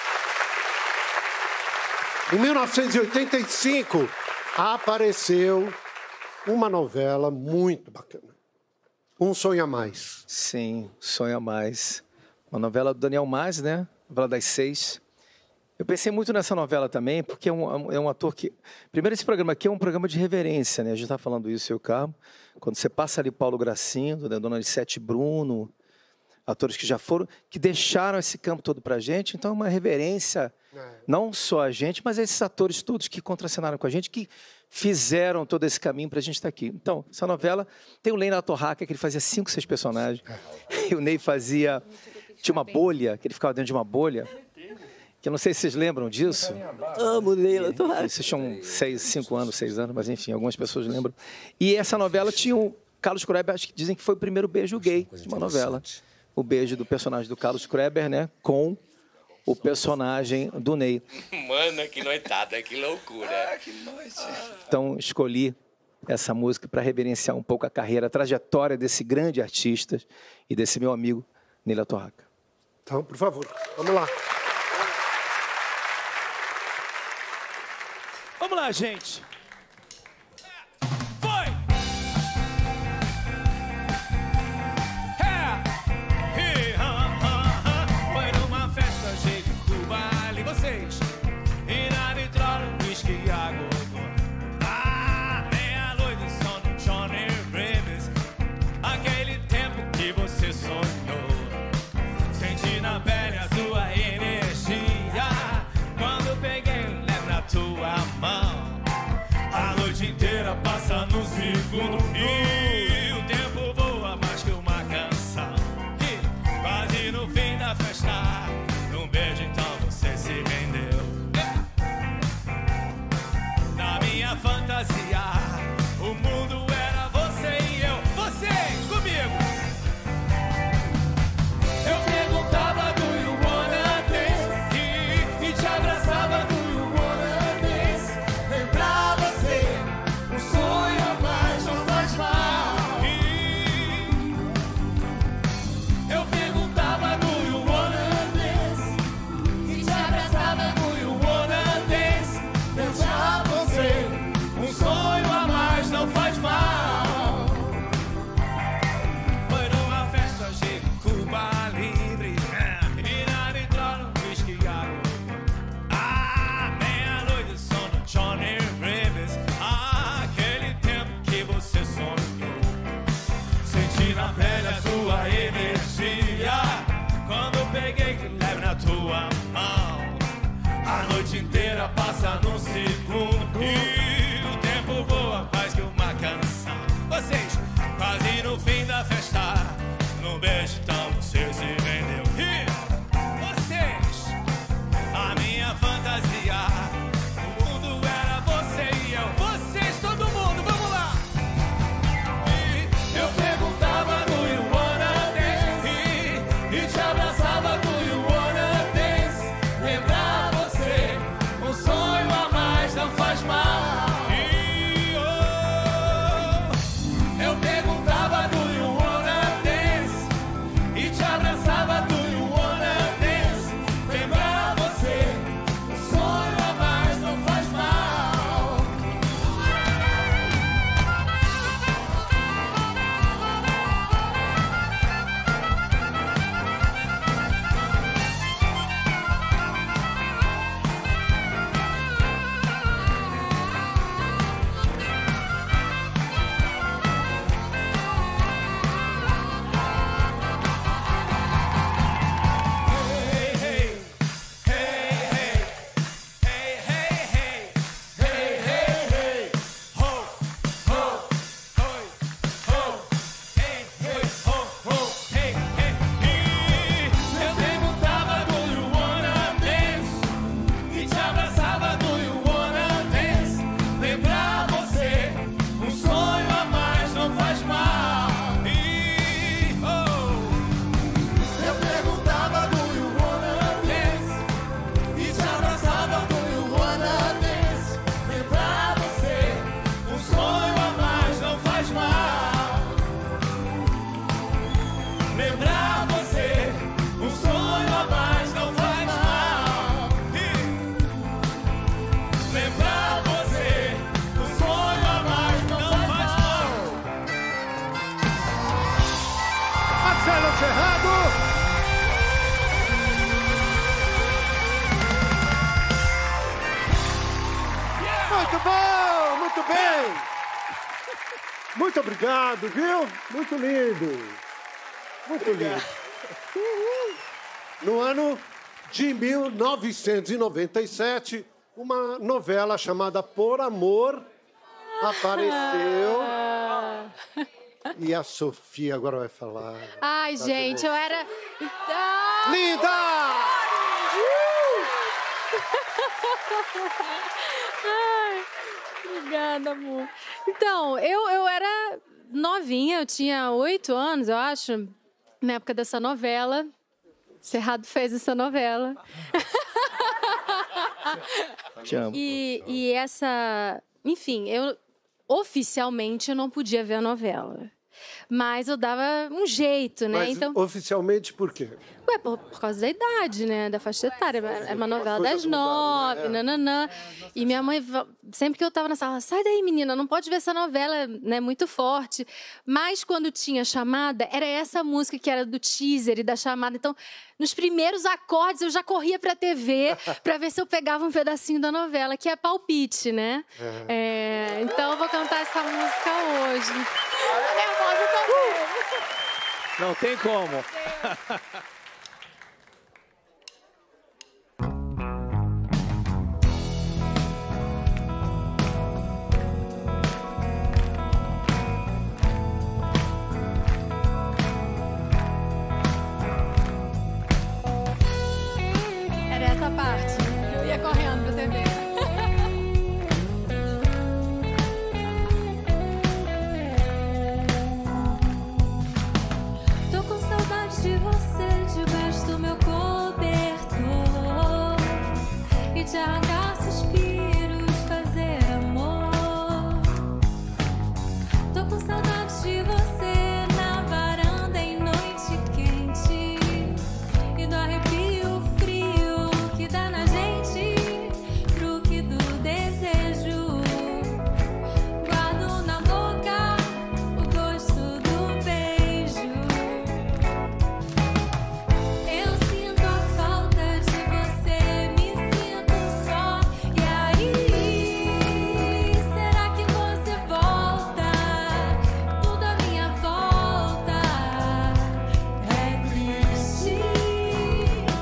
Em 1985, apareceu uma novela muito bacana. Um Sonho a Mais. Sim, Sonho a Mais. Uma novela do Daniel Mas, né? Novela das 6. Eu pensei muito nessa novela também, porque é um ator que... Primeiro, esse programa aqui é um programa de reverência, né? A gente está falando isso, eu e o Carmo. Quando você passa ali Paulo Gracindo, né? Dona Licete Bruno, atores que já foram, que deixaram esse campo todo pra gente. Então, é uma reverência, não só a gente, mas a esses atores todos que contracenaram com a gente, que fizeram todo esse caminho pra gente estar aqui. Então, essa novela tem o Ney na Torraca, que ele fazia 5, 6 personagens. E o Ney fazia... Tinha uma bolha, que ele ficava dentro de uma bolha. Que eu não sei se vocês lembram disso. Amo Leila Torraca. Vocês tinham 6 anos, mas enfim, algumas pessoas lembram. E essa novela tinha o Carlos Kreber, acho que dizem que foi o primeiro beijo gay de uma novela. O beijo do personagem do Carlos Kreber, né, com o personagem do Ney. Mano, que noitada, que loucura. Que noite. Então, escolhi essa música para reverenciar um pouco a carreira, a trajetória desse grande artista e desse meu amigo, Neila Torraca. Então, por favor, vamos lá. Vamos lá, gente. Foi! Foi numa festa cheia de Cuba, ali vocês. E na vitrola, whisky e água. Meia-noite, som do Johnny Rivers. Aquele tempo que você sonhou. Senti na pele a sua energia. Quando peguei na tua mão, a noite inteira passa no segundo e o tempo voa mais que uma canção. E quase no fim da festa, num beijo então você se rendeu. Na minha fantasia, o mundo era você e eu. Você comigo. Eu perguntava do you wanna dance e te abraçava do eu perguntava leve na tua mão. A noite inteira passa num segundo e o tempo voa mais que uma canção. Vocês quase no fim da festa, num beijo tão você se rendeu. E vocês, a minha fantasia, o mundo era você e eu. Vocês, todo mundo, vamos lá! E eu perguntava do you wanna dance e te abraçava do you wanna dance. Lembrar você, um sonho a mais não faz mal. E eu perguntava do you wanna dance e te abraçava do you wanna dance. Lembrar você, um sonho a mais não faz mal. Eu perguntava do you wanna dance e te abraçava do you wanna dance. Lembrar você, um sonho a mais não faz mal. Eu perguntava do you wanna dance e te abraçava do you wanna dance. Lembrar você, um sonho a mais não faz mal. Lembrar você, um sonho a mais não faz mal. Lembrar você, um sonho a mais não faz mal. Marcelo Serrado! Muito bom, muito bem! Muito obrigado, viu? Muito lindo! Muito lindo! No ano de 1997, uma novela chamada Por Amor apareceu. E a Sofia agora vai falar. Ai, gente, eu era... Linda! Ai, obrigada, amor. Então, eu era novinha, eu tinha 8 anos, eu acho, na época dessa novela. Cerrado fez essa novela. Te amo. E essa... Enfim, oficialmente eu não podia ver a novela. Mas eu dava um jeito, né? Mas Então, oficialmente por quê? ué, por causa da idade, né? Da faixa etária. É uma novela das 9, nananã. E minha mãe, sempre que eu tava na sala, sai daí, menina, não pode ver essa novela, né? Muito forte. Mas quando tinha chamada, era essa música que era do teaser e da chamada. Então, nos primeiros acordes, eu já corria pra TV pra ver se eu pegava um pedacinho da novela, que é Palpite, né? Então, eu vou cantar essa música hoje. Nervosa também. Não tem como. Era essa parte. Eu ia correndo pra TV. Tô com saudade de você debaixo do meu cobertor e te arrancar suspiros, fazer amor. Tô com saudade de você na varanda em noite quente e do arrepio frio que dá na gente, truque do desejo. Guardo na boca o gosto do beijo. Eu sinto a falta de você, me sinto só. E aí, será que você volta? Tudo à minha volta é triste.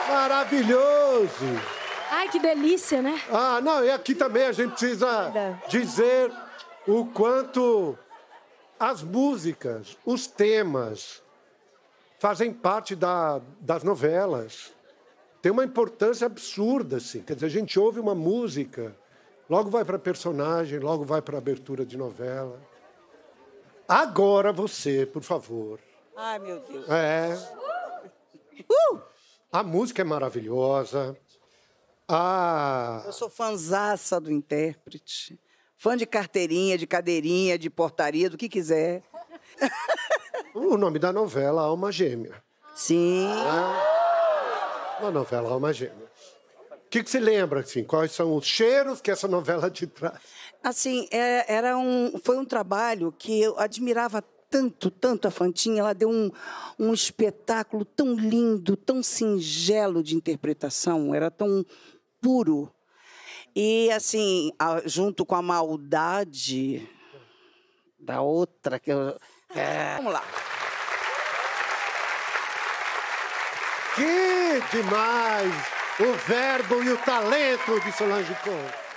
Maravilhoso! Ai, que delícia, né? Ah, não, e aqui também a gente precisa dizer o quanto as músicas, os temas, fazem parte das novelas. Tem uma importância absurda, assim. Quer dizer, a gente ouve uma música, logo vai para personagem, logo vai para abertura de novela. Agora você, por favor. Ai, meu Deus. A música é maravilhosa. Eu sou fãzaça do intérprete. Fã de carteirinha, de cadeirinha, de portaria, do que quiser. O nome da novela, Alma Gêmea. Sim. Uma novela Alma Gêmea. O que você lembra, assim? Quais são os cheiros que essa novela te traz? Assim, foi um trabalho que eu admirava tanto a Fantinha. Ela deu um espetáculo tão lindo, tão singelo de interpretação. Era tão puro. E, assim, junto com a maldade da outra... Vamos lá. Que demais! O verbo e o talento de Solange Conte.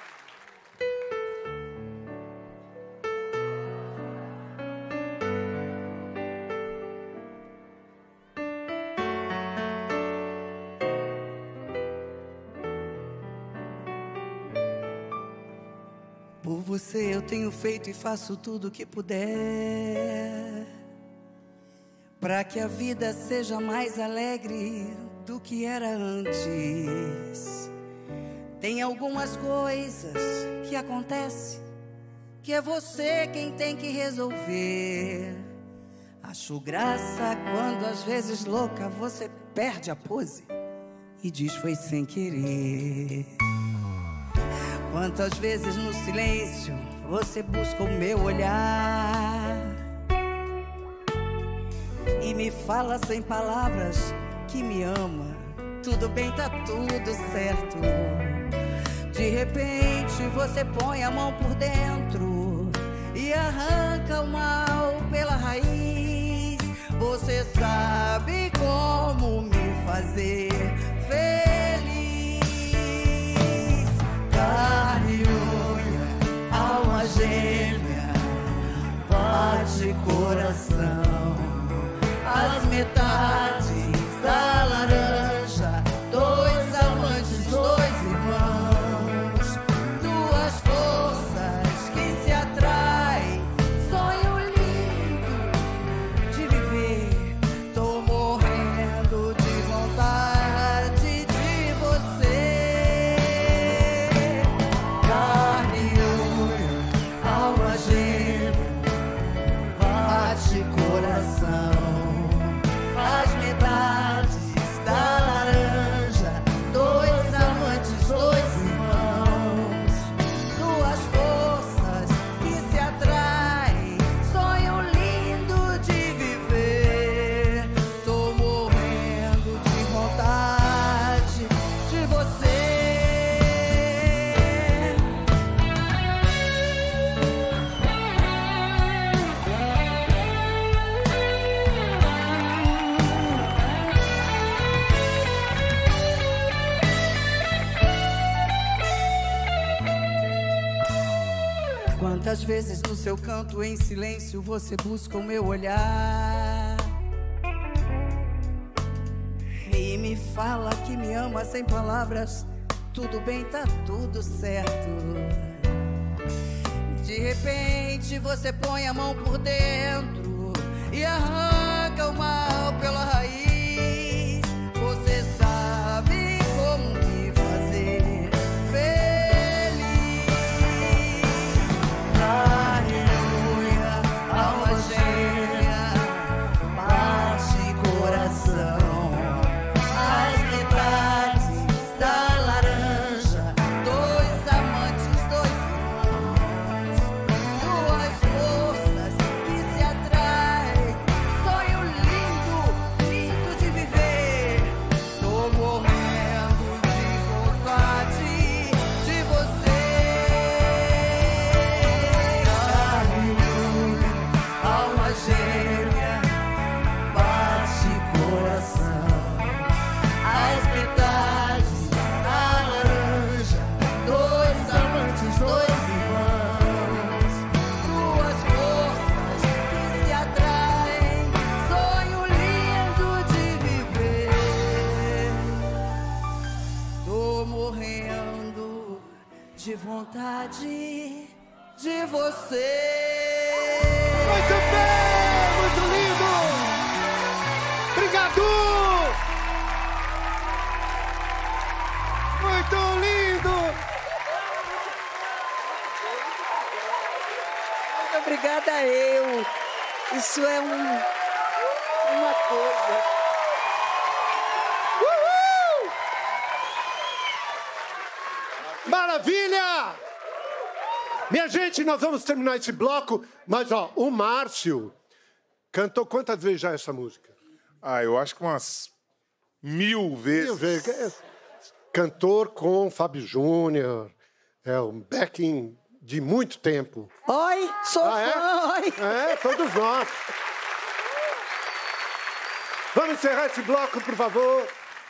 Por você eu tenho feito e faço tudo o que puder, para que a vida seja mais alegre do que era antes. Tem algumas coisas que acontecem que é você quem tem que resolver. Acho graça quando às vezes louca você perde a pose e diz foi sem querer. Quantas vezes no silêncio você busca o meu olhar e me fala sem palavras que me ama. Tudo bem, tá tudo certo. De repente você põe a mão por dentro e arranca o mal pela raiz. Você sabe como me fazer feliz. Carne e unha, alma gêmea, bate coração. As metades da laranja, dois amantes, dois irmãos, duas forças que se atraem. Sonho lindo de viver, tô morrendo de vontade de você. Carne e unha, alma gêmea, bate coração. As metades da laranja, dois amantes, dois irmãos, duas forças que se atraem. Sonho lindo de viver, tô morrendo de vontade de você. Quantas vezes no seu canto em silêncio você busca o meu olhar e me fala que me ama sem palavras. Tudo bem, tá tudo certo. De repente você põe a mão por dentro e arranca o mal pela raiz. Você sabe como me fazer feliz. Carne e unha, alma gêmea, bate coração. As metades da laranja, dois amantes, dois irmãos, duas forças que se atraem. Sonho lindo de vontade de você. Muito bem, muito lindo. Obrigado. Muito lindo. Muito obrigada eu. Isso é uma coisa. Uhul! Maravilha! Minha gente, nós vamos terminar esse bloco, mas ó, o Márcio cantou quantas vezes já essa música? Eu acho que umas 1000 vezes. 1000 vezes. Cantor com Fábio Júnior, é um backing de muito tempo. Oi, sou fã, oi. É, todos nós. Vamos encerrar esse bloco, por favor.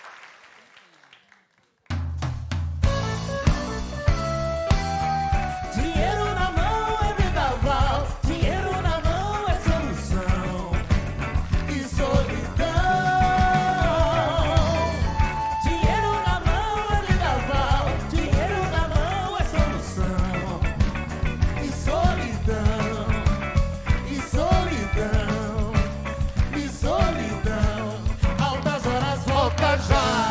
Dinheiro na mão é vendaval, dinheiro na mão é solução e solidão. Dinheiro na mão é vendaval, dinheiro na mão é solução e solidão, e solidão, e solidão. Altas horas volta já.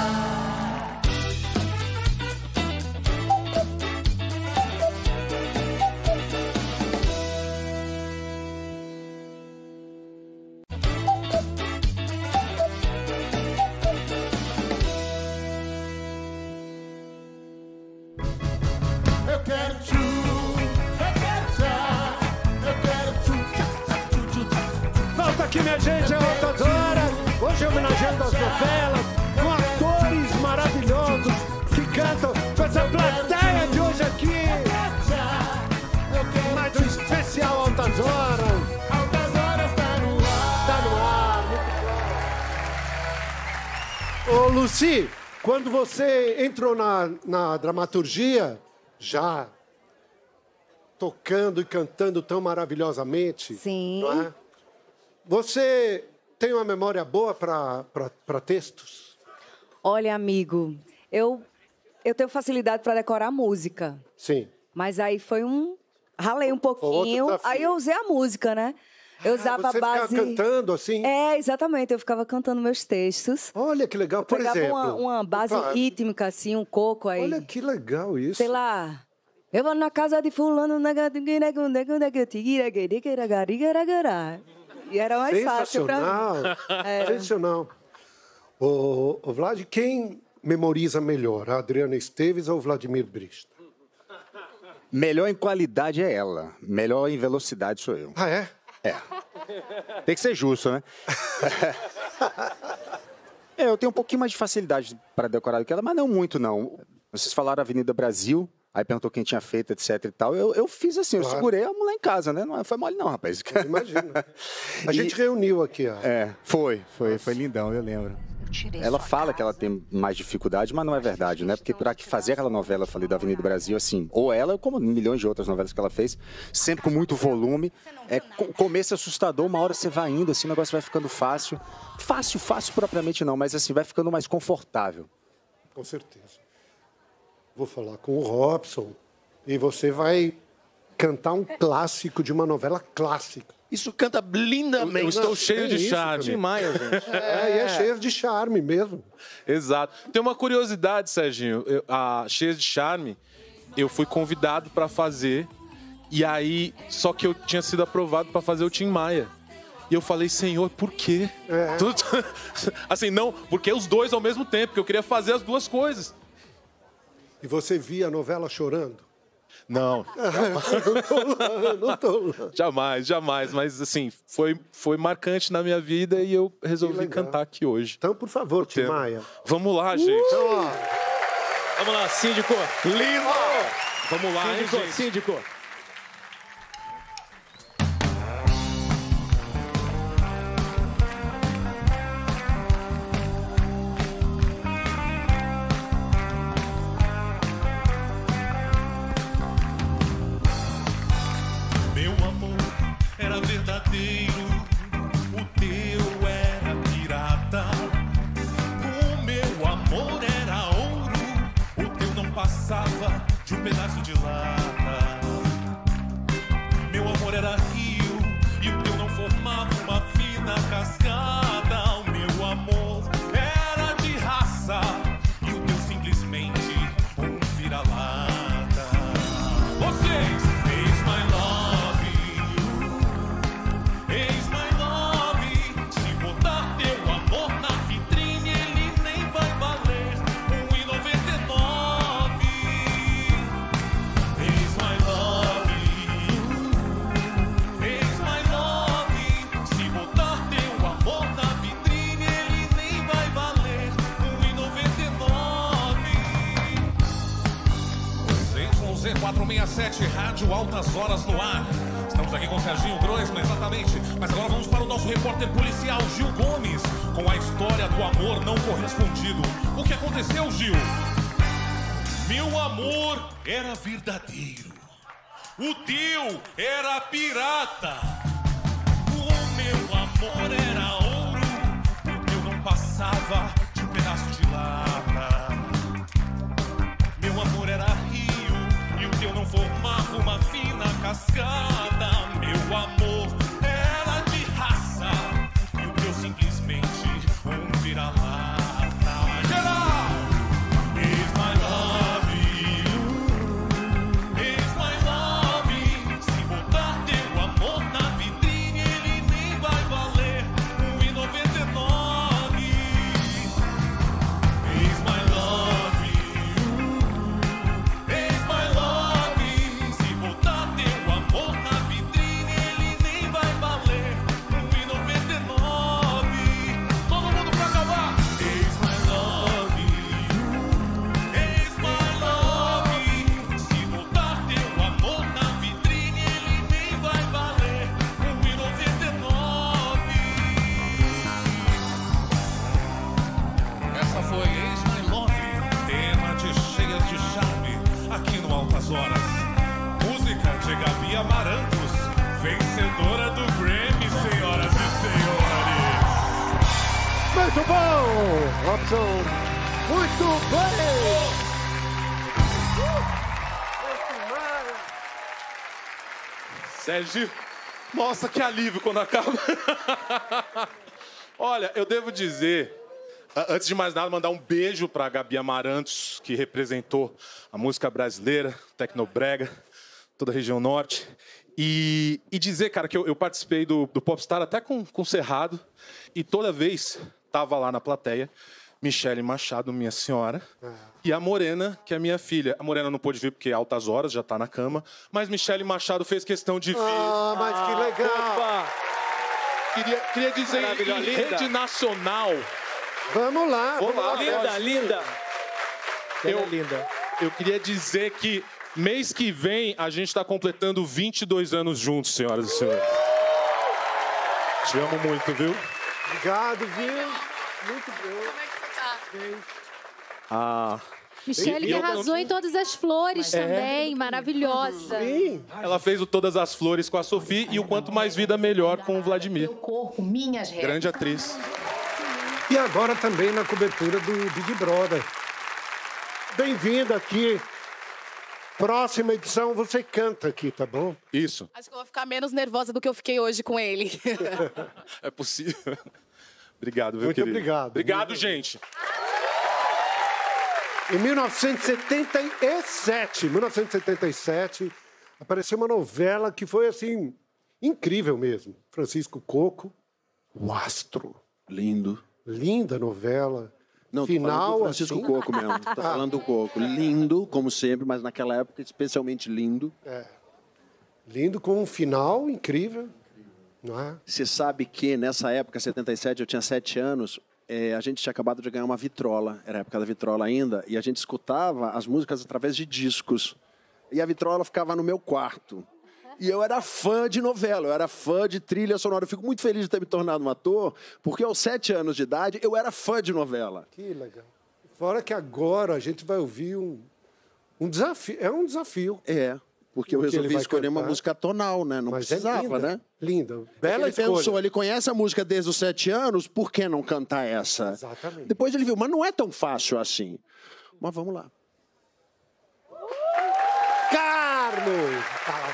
Eu quero tchu, eu quero tchá, eu quero tchu. Volta aqui, minha gente, é Altas Horas. Hoje homenageando as novelas, com atores maravilhosos que cantam com essa plateia de hoje aqui. Mais um especial Altas Horas. Altas Horas tá no ar. Tá no ar, muito bom. Ô, Lucy, quando você entrou na dramaturgia, já tocando e cantando tão maravilhosamente. Sim. Não é? Você tem uma memória boa para textos? Olha, amigo, eu tenho facilidade para decorar música. Sim. Mas aí foi ralei um pouquinho, desafio. aí eu usei a música, né? Eu usava você a base... ficava cantando assim? É, exatamente, eu ficava cantando meus textos. Olha que legal, por pegava exemplo. uma base Claro. rítmica, assim, um coco aí. Olha que legal isso. Sei lá, eu vou na casa de fulano... E era mais fácil pra mim. Era. Sensacional. O Vlad, quem memoriza melhor, a Adriana Esteves ou o Vladimir Brista? Melhor em qualidade é ela. Melhor em velocidade sou eu. Ah, é? É. Tem que ser justo, né? Eu tenho um pouquinho mais de facilidade para decorar do que ela, mas não muito, não. Vocês falaram Avenida Brasil, aí perguntou quem tinha feito, etc e tal. Eu fiz assim, eu segurei a mulher em casa, né? Não foi mole não, rapaz. Imagina. A gente reuniu aqui, ó. Foi lindão, eu lembro. Ela fala que ela tem mais dificuldade, mas não é verdade, né? Porque para fazer aquela novela, eu falei, da Avenida Brasil, assim, ou ela, como milhões de outras novelas que ela fez, sempre com muito volume. O começo é assustador, uma hora você vai indo, assim, o negócio vai ficando fácil. Fácil propriamente não, mas assim, vai ficando mais confortável. Com certeza. Vou falar com o Robson e você vai cantar um clássico de uma novela clássica. Isso canta lindamente. Eu estou cheio de isso, charme. Tim Maia, gente. E é cheio de charme mesmo. Exato. Tem uma curiosidade, Serginho. A Cheia de Charme, eu fui convidado para fazer, e aí, só que eu tinha sido aprovado para fazer o Tim Maia. E eu falei, Senhor, por quê? Assim, não, porque os dois ao mesmo tempo, porque eu queria fazer as duas coisas. E você via a novela chorando? Não. Não tô lá. Jamais. Mas, assim, foi marcante na minha vida e eu resolvi cantar aqui hoje. Então, por favor, Tim Maia. Vamos lá, gente. Então, ó. Vamos lá, síndico. Lindo! Vamos lá, Síndico, hein, gente? síndico. Meu amor era verdadeiro, o teu era pirata. O meu amor era ouro, o teu não passava de um pedaço de lata. Meu amor era rio e o teu não formava uma fina cascada. O meu amor era de raça e o teu simplesmente um vira-lata. Vocês, eis my love, eis my love. Se botar teu amor na vitrine, ele nem vai valer R$1,99. Eis my love, eis my love. Se botar teu amor na vitrine, ele nem vai valer R$1,99. 467, Rádio Altas Horas no ar. Estamos aqui com o Serginho Groisman, exatamente. Mas agora vamos para o nosso repórter policial, Gil Gomes, com a história do amor não correspondido. O que aconteceu, Gil? Meu amor era verdadeiro. O teu era pirata. O meu amor era ouro. O teu não passava de um pedaço de lata. Meu amor era rio e o teu não formava uma fina cascada. Meu amor era de raça e o teu simplesmente um vira-lata. Geral! Eis my love, eis my love. Se botar teu amor na vitrine, ele nem vai valer R$1,99. Eis my love, eis my love. Se botar teu amor na vitrine, ele nem vai valer R$1,99. Todo mundo pra acabar. Eis my love, eis my love. Se botar teu amor na vitrine, ele nem vai valer R$1,99. Essa foi Eis My Love, tema de Cheias de Charme, aqui no Altas Horas. Música de Gabi Amarantos, vencedora do Grammy, senhoras e senhores. Muito bom, Robson. Muito bem. Sérgio, nossa, que alívio quando acaba. Olha, eu devo dizer, antes de mais nada, mandar um beijo para a Gabi Amarantos, que representou a música brasileira, Tecnobrega, toda a região norte. E dizer, cara, que eu participei do Popstar até com o Cerrado, e toda vez tava lá na plateia Michele Machado, minha senhora, e a Morena, que é minha filha. A Morena não pôde vir porque é altas horas, já tá na cama, mas Michele Machado fez questão de vir. Ah, mas que legal. Opa. Queria dizer em rede nacional. Vamos lá. Vamos lá. Linda, linda. Linda. Eu queria dizer que mês que vem a gente está completando 22 anos juntos, senhoras e senhores. Te amo muito, viu? Obrigado, viu? Muito bom. Como é que você tá? Ah. Michele que arrasou em Todas as Flores também, maravilhosa. Sim. Ela fez o Todas as Flores com a Sophie e o Quanto Mais Vida Melhor com o Vladimir. Corpo, minhas regras. Grande atriz. E agora também na cobertura do Big Brother. Bem-vindo aqui. Próxima edição você canta aqui, tá bom? Isso. Acho que eu vou ficar menos nervosa do que eu fiquei hoje com ele. É possível. Obrigado, viu, Muito querido? obrigado. Obrigado, gente. Em 1977, apareceu uma novela que foi, assim, incrível mesmo. Francisco Coco, O Astro. Lindo. Linda novela. Não, Final, do Francisco assim... Coco mesmo. Tá falando do Coco. Lindo, como sempre, mas naquela época especialmente lindo. É. Lindo com um final incrível, não é? Você sabe que nessa época, 77, eu tinha 7 anos, a gente tinha acabado de ganhar uma vitrola, era a época da vitrola ainda, e a gente escutava as músicas através de discos. E a vitrola ficava no meu quarto. E eu era fã de novela, eu era fã de trilha sonora. Eu fico muito feliz de ter me tornado um ator, porque aos 7 anos de idade eu era fã de novela. Que legal. Fora que agora a gente vai ouvir um desafio. É um desafio. É, porque eu resolvi escolher uma música tonal, né? Não precisava, linda, né? Linda. Bela ele escolha. pensou, ele conhece a música desde os 7 anos, por que não cantar essa? Exatamente. Depois ele viu, mas não é tão fácil assim. Mas vamos lá. inferno.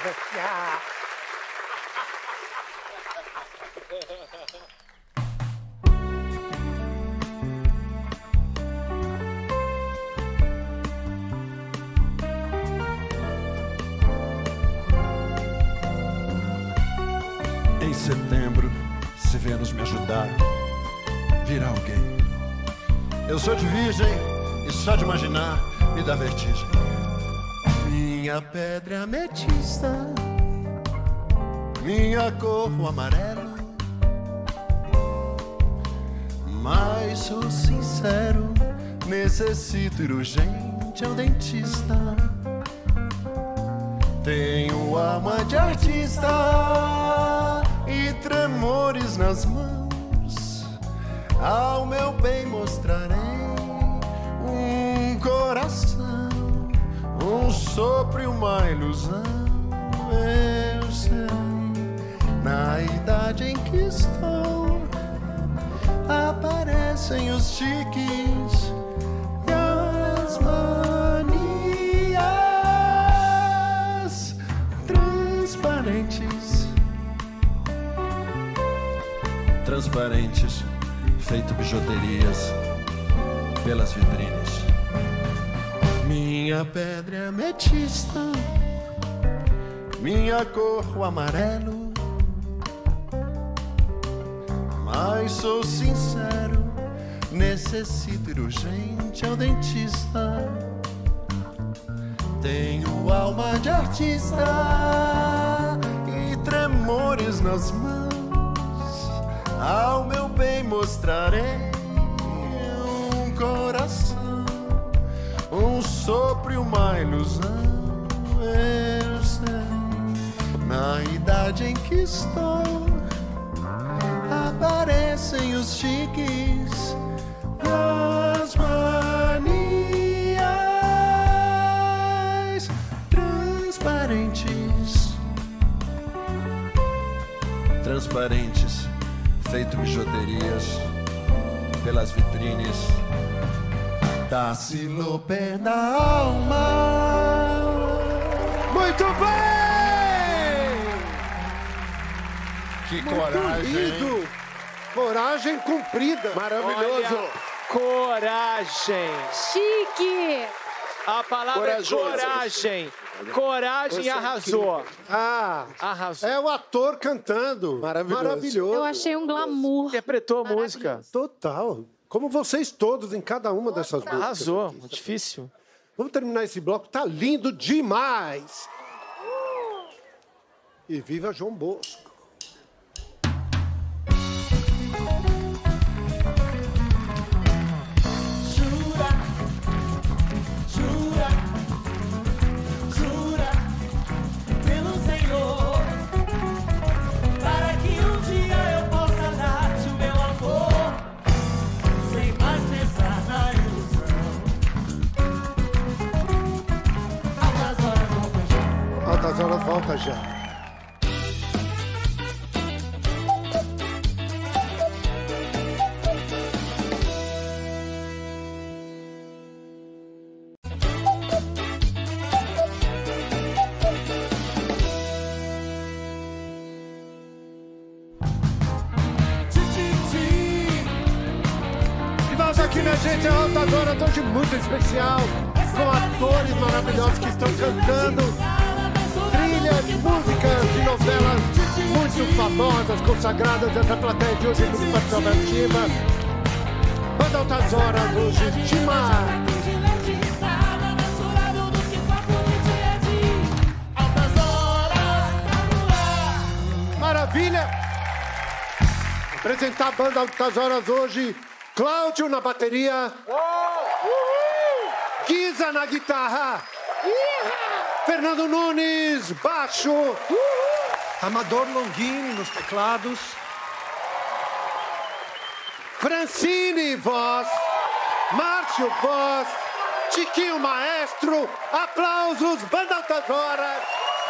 Em setembro, se Vênus me ajudar, virá alguém. Eu sou de virgem e só de imaginar me dá vertigem. Minha pedra é ametista, minha cor o amarelo. Mas sou sincero, necessito ir urgente ao dentista. Tenho alma de artista e tremores nas mãos. Ao meu bem mostrarei um coração, um sopro e uma ilusão. Eu sei, na idade em que estou, aparecem os tiques e as manias transparentes. Transparentes, feito bijuterias pelas vitrines. Minha pedra é ametista, minha cor o amarelo. Mas sou sincero, necessito ir urgente ao dentista. Tenho alma de artista e tremores nas mãos. Ao meu bem mostrarei um coração, um sopro e uma ilusão. Eu sei, na idade em que estou, aparecem os tiques e as manias transparentes. Transparentes, feito bijuterias pelas vitrines da Silopé da alma. Muito bem! Que Muito coragem, lindo. hein? Coragem cumprida. Maravilhoso. Olha, coragem. Chique. A palavra Corajoso. é coragem. Coragem Você arrasou. Arrasou. É o ator cantando. Maravilhoso. Eu achei um glamour. Interpretou a música. Total. Como vocês todos em cada uma dessas músicas. Arrasou. Difícil. Vamos terminar esse bloco. Tá lindo demais. E viva João Bosco. Altas Horas volta já. E nós aqui, minha gente, é Altas Horas, hoje muito especial, com atores maravilhosos que estão cantando trilhas, músicas de novelas muito famosas, consagradas. Essa plateia de hoje é muito participativa. Banda Altas Horas hoje demais. Maravilha! Apresentar a Banda Altas Horas hoje, Cláudio na bateria, Guisa na guitarra, Fernando Nunes, baixo, Amador Longini nos teclados, Francine, voz, Márcio, voz, Chiquinho, maestro, aplausos, Banda Altas Horas.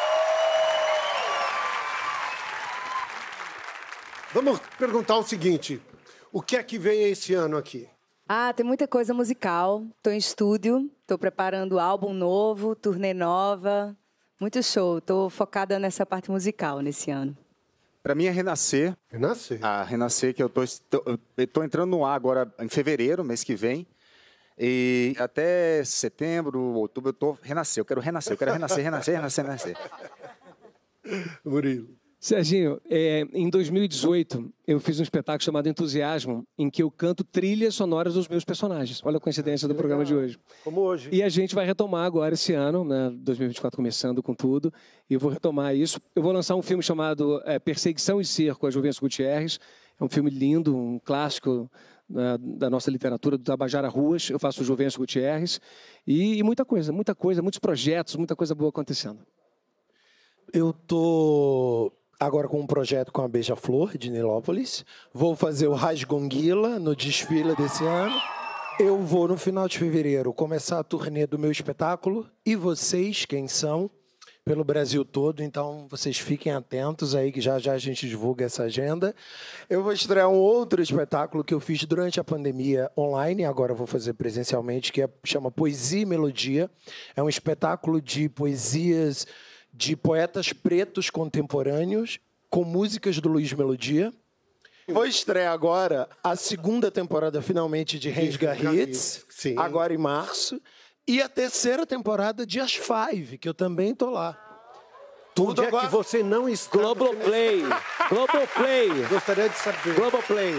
Vamos perguntar o seguinte, o que é que vem esse ano aqui? Tem muita coisa musical. Estou em estúdio, estou preparando álbum novo, turnê nova, Muito show. Estou focada nessa parte musical nesse ano. Para mim é Renascer. Renascer. A Renascer, que eu tô entrando no ar agora em fevereiro, mês que vem. E até setembro, outubro, eu tô renascer. Eu quero renascer, renascer. Murilo. Serginho, em 2018, eu fiz um espetáculo chamado Entusiasmo, em que eu canto trilhas sonoras dos meus personagens. Olha a coincidência do programa de hoje. Como hoje. E a gente vai retomar agora esse ano, né, 2024 começando com tudo, e eu vou retomar isso. Eu vou lançar um filme chamado Perseguição e Cerco, a Juvencio Gutierrez. É um filme lindo, um clássico da nossa literatura, do Tabajara Ruas. Eu faço o Juvencio Gutierrez. E muita coisa, muitos projetos, muita coisa boa acontecendo. Eu tô agora com um projeto com a Beija-Flor, de Nilópolis. Vou fazer o Rasgonguila no desfile desse ano. Eu vou, no final de fevereiro, começar a turnê do meu espetáculo. E vocês, quem são? Pelo Brasil todo. Então, vocês fiquem atentos aí, que já já a gente divulga essa agenda. Eu vou estrear um outro espetáculo que eu fiz durante a pandemia online. Agora eu vou fazer presencialmente, que chama Poesia e Melodia. É um espetáculo de poesias de poetas pretos contemporâneos, com músicas do Luiz Melodia. Vou estrear agora a segunda temporada, finalmente, de Rensga Hits, agora em março. E a terceira temporada de As Five, que eu também tô lá. Tudo agora... que você não está... Globoplay. Gostaria de saber. Globoplay.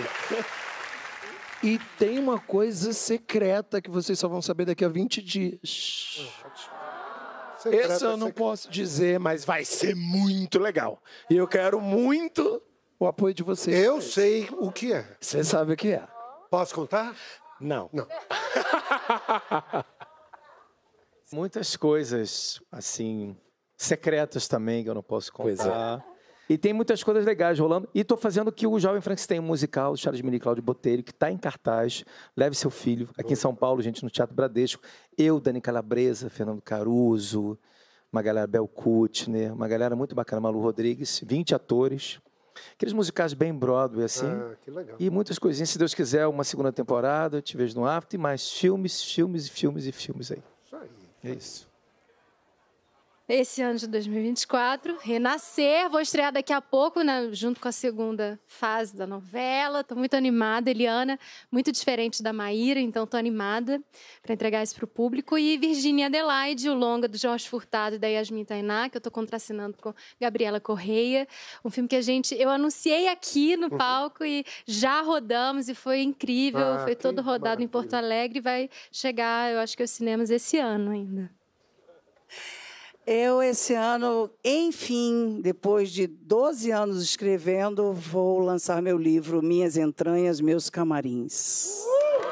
E tem uma coisa secreta que vocês só vão saber daqui a 20 dias. Esse eu não posso dizer, mas vai ser muito legal. E eu quero muito o apoio de vocês. Eu sei o que é. Você sabe o que é. Posso contar? Não. Muitas coisas, assim, secretas também, que eu não posso contar. E tem muitas coisas legais rolando. E estou fazendo aqui o Jovem Frankenstein, um musical, do Charles Mini e Cláudio Botelho, que está em cartaz. Leve seu filho. Aqui em São Paulo, gente, no Teatro Bradesco. Eu, Dani Calabresa, Fernando Caruso, uma galera Bel Kutner, uma galera muito bacana, Malu Rodrigues, 20 atores. Aqueles musicais bem Broadway, assim. Que legal. E muitas coisinhas. Se Deus quiser, uma segunda temporada, eu te vejo no after. E mais filmes aí. Isso aí. É isso. Esse ano de 2024, Renascer. Vou estrear daqui a pouco, né, junto com a segunda fase da novela. Estou muito animada, Eliana. Muito diferente da Maíra, então estou animada para entregar isso para o público. E Virgínia Adelaide, o longa do Jorge Furtado e da Yasmin Tainá, que eu estou contracenando com Gabriela Correia. Um filme que eu anunciei aqui no palco e já rodamos e foi incrível. Foi todo rodado em Porto Alegre e vai chegar, eu acho que aos cinemas esse ano ainda. Eu, esse ano, enfim, depois de 12 anos escrevendo, vou lançar meu livro Minhas Entranhas, Meus Camarins.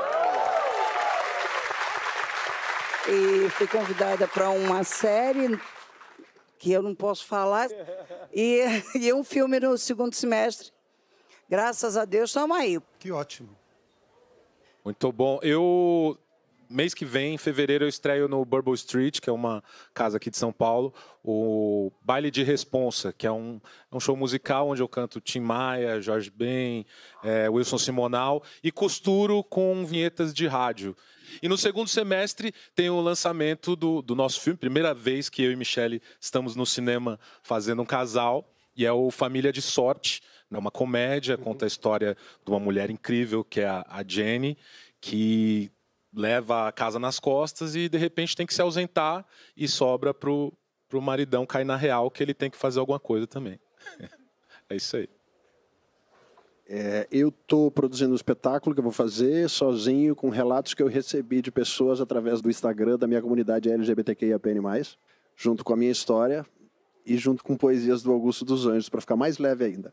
E fui convidada para uma série que eu não posso falar, e um filme no segundo semestre. Graças a Deus, estamos aí. Que ótimo. Muito bom. Mês que vem, em fevereiro, eu estreio no Bourbon Street, que é uma casa aqui de São Paulo, o Baile de Responsa, que é um show musical onde eu canto Tim Maia, Jorge Ben, Wilson Simonal e costuro com vinhetas de rádio. E no segundo semestre tem o lançamento do nosso filme, primeira vez que eu e Michele estamos no cinema fazendo um casal, e é o Família de Sorte, é uma comédia, conta a história de uma mulher incrível, que é a Jenny, que leva a casa nas costas e, de repente, tem que se ausentar e sobra pro maridão cair na real que ele tem que fazer alguma coisa também. É isso aí. Eu estou produzindo um espetáculo que eu vou fazer sozinho, com relatos que eu recebi de pessoas através do Instagram da minha comunidade LGBTQIAPN+, junto com a minha história e junto com poesias do Augusto dos Anjos, para ficar mais leve ainda.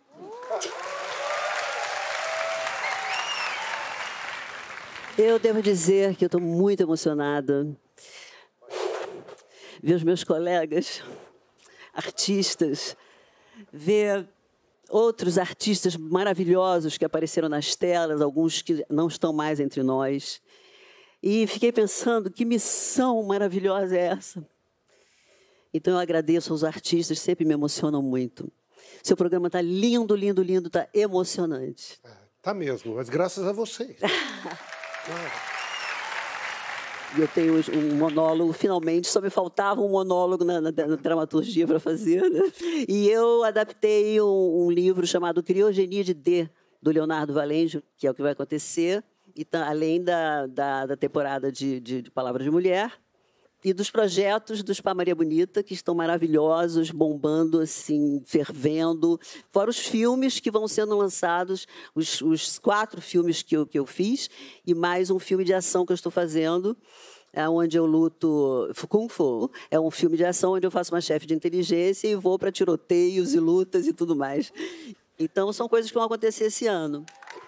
Eu devo dizer que eu estou muito emocionada. Ver os meus colegas, artistas, ver outros artistas maravilhosos que apareceram nas telas, alguns que não estão mais entre nós. E fiquei pensando, que missão maravilhosa é essa? Então eu agradeço aos artistas, sempre me emocionam muito. Seu programa está lindo, lindo, lindo, está emocionante. Tá mesmo, mas graças a vocês. eu tenho um monólogo, finalmente, só me faltava um monólogo na dramaturgia para fazer, né? E eu adaptei um livro chamado Criogenia de D, do Leonardo Valenjo, que é o que vai acontecer, e além da temporada de Palavra de Mulher, e dos projetos do Spa Maria Bonita, que estão maravilhosos, bombando, assim, fervendo. Fora os filmes que vão sendo lançados, os 4 filmes que eu fiz, e mais um filme de ação que eu estou fazendo, onde eu luto Kung Fu. É um filme de ação onde eu faço uma chefe de inteligência e vou para tiroteios e lutas e tudo mais. Então, são coisas que vão acontecer esse ano.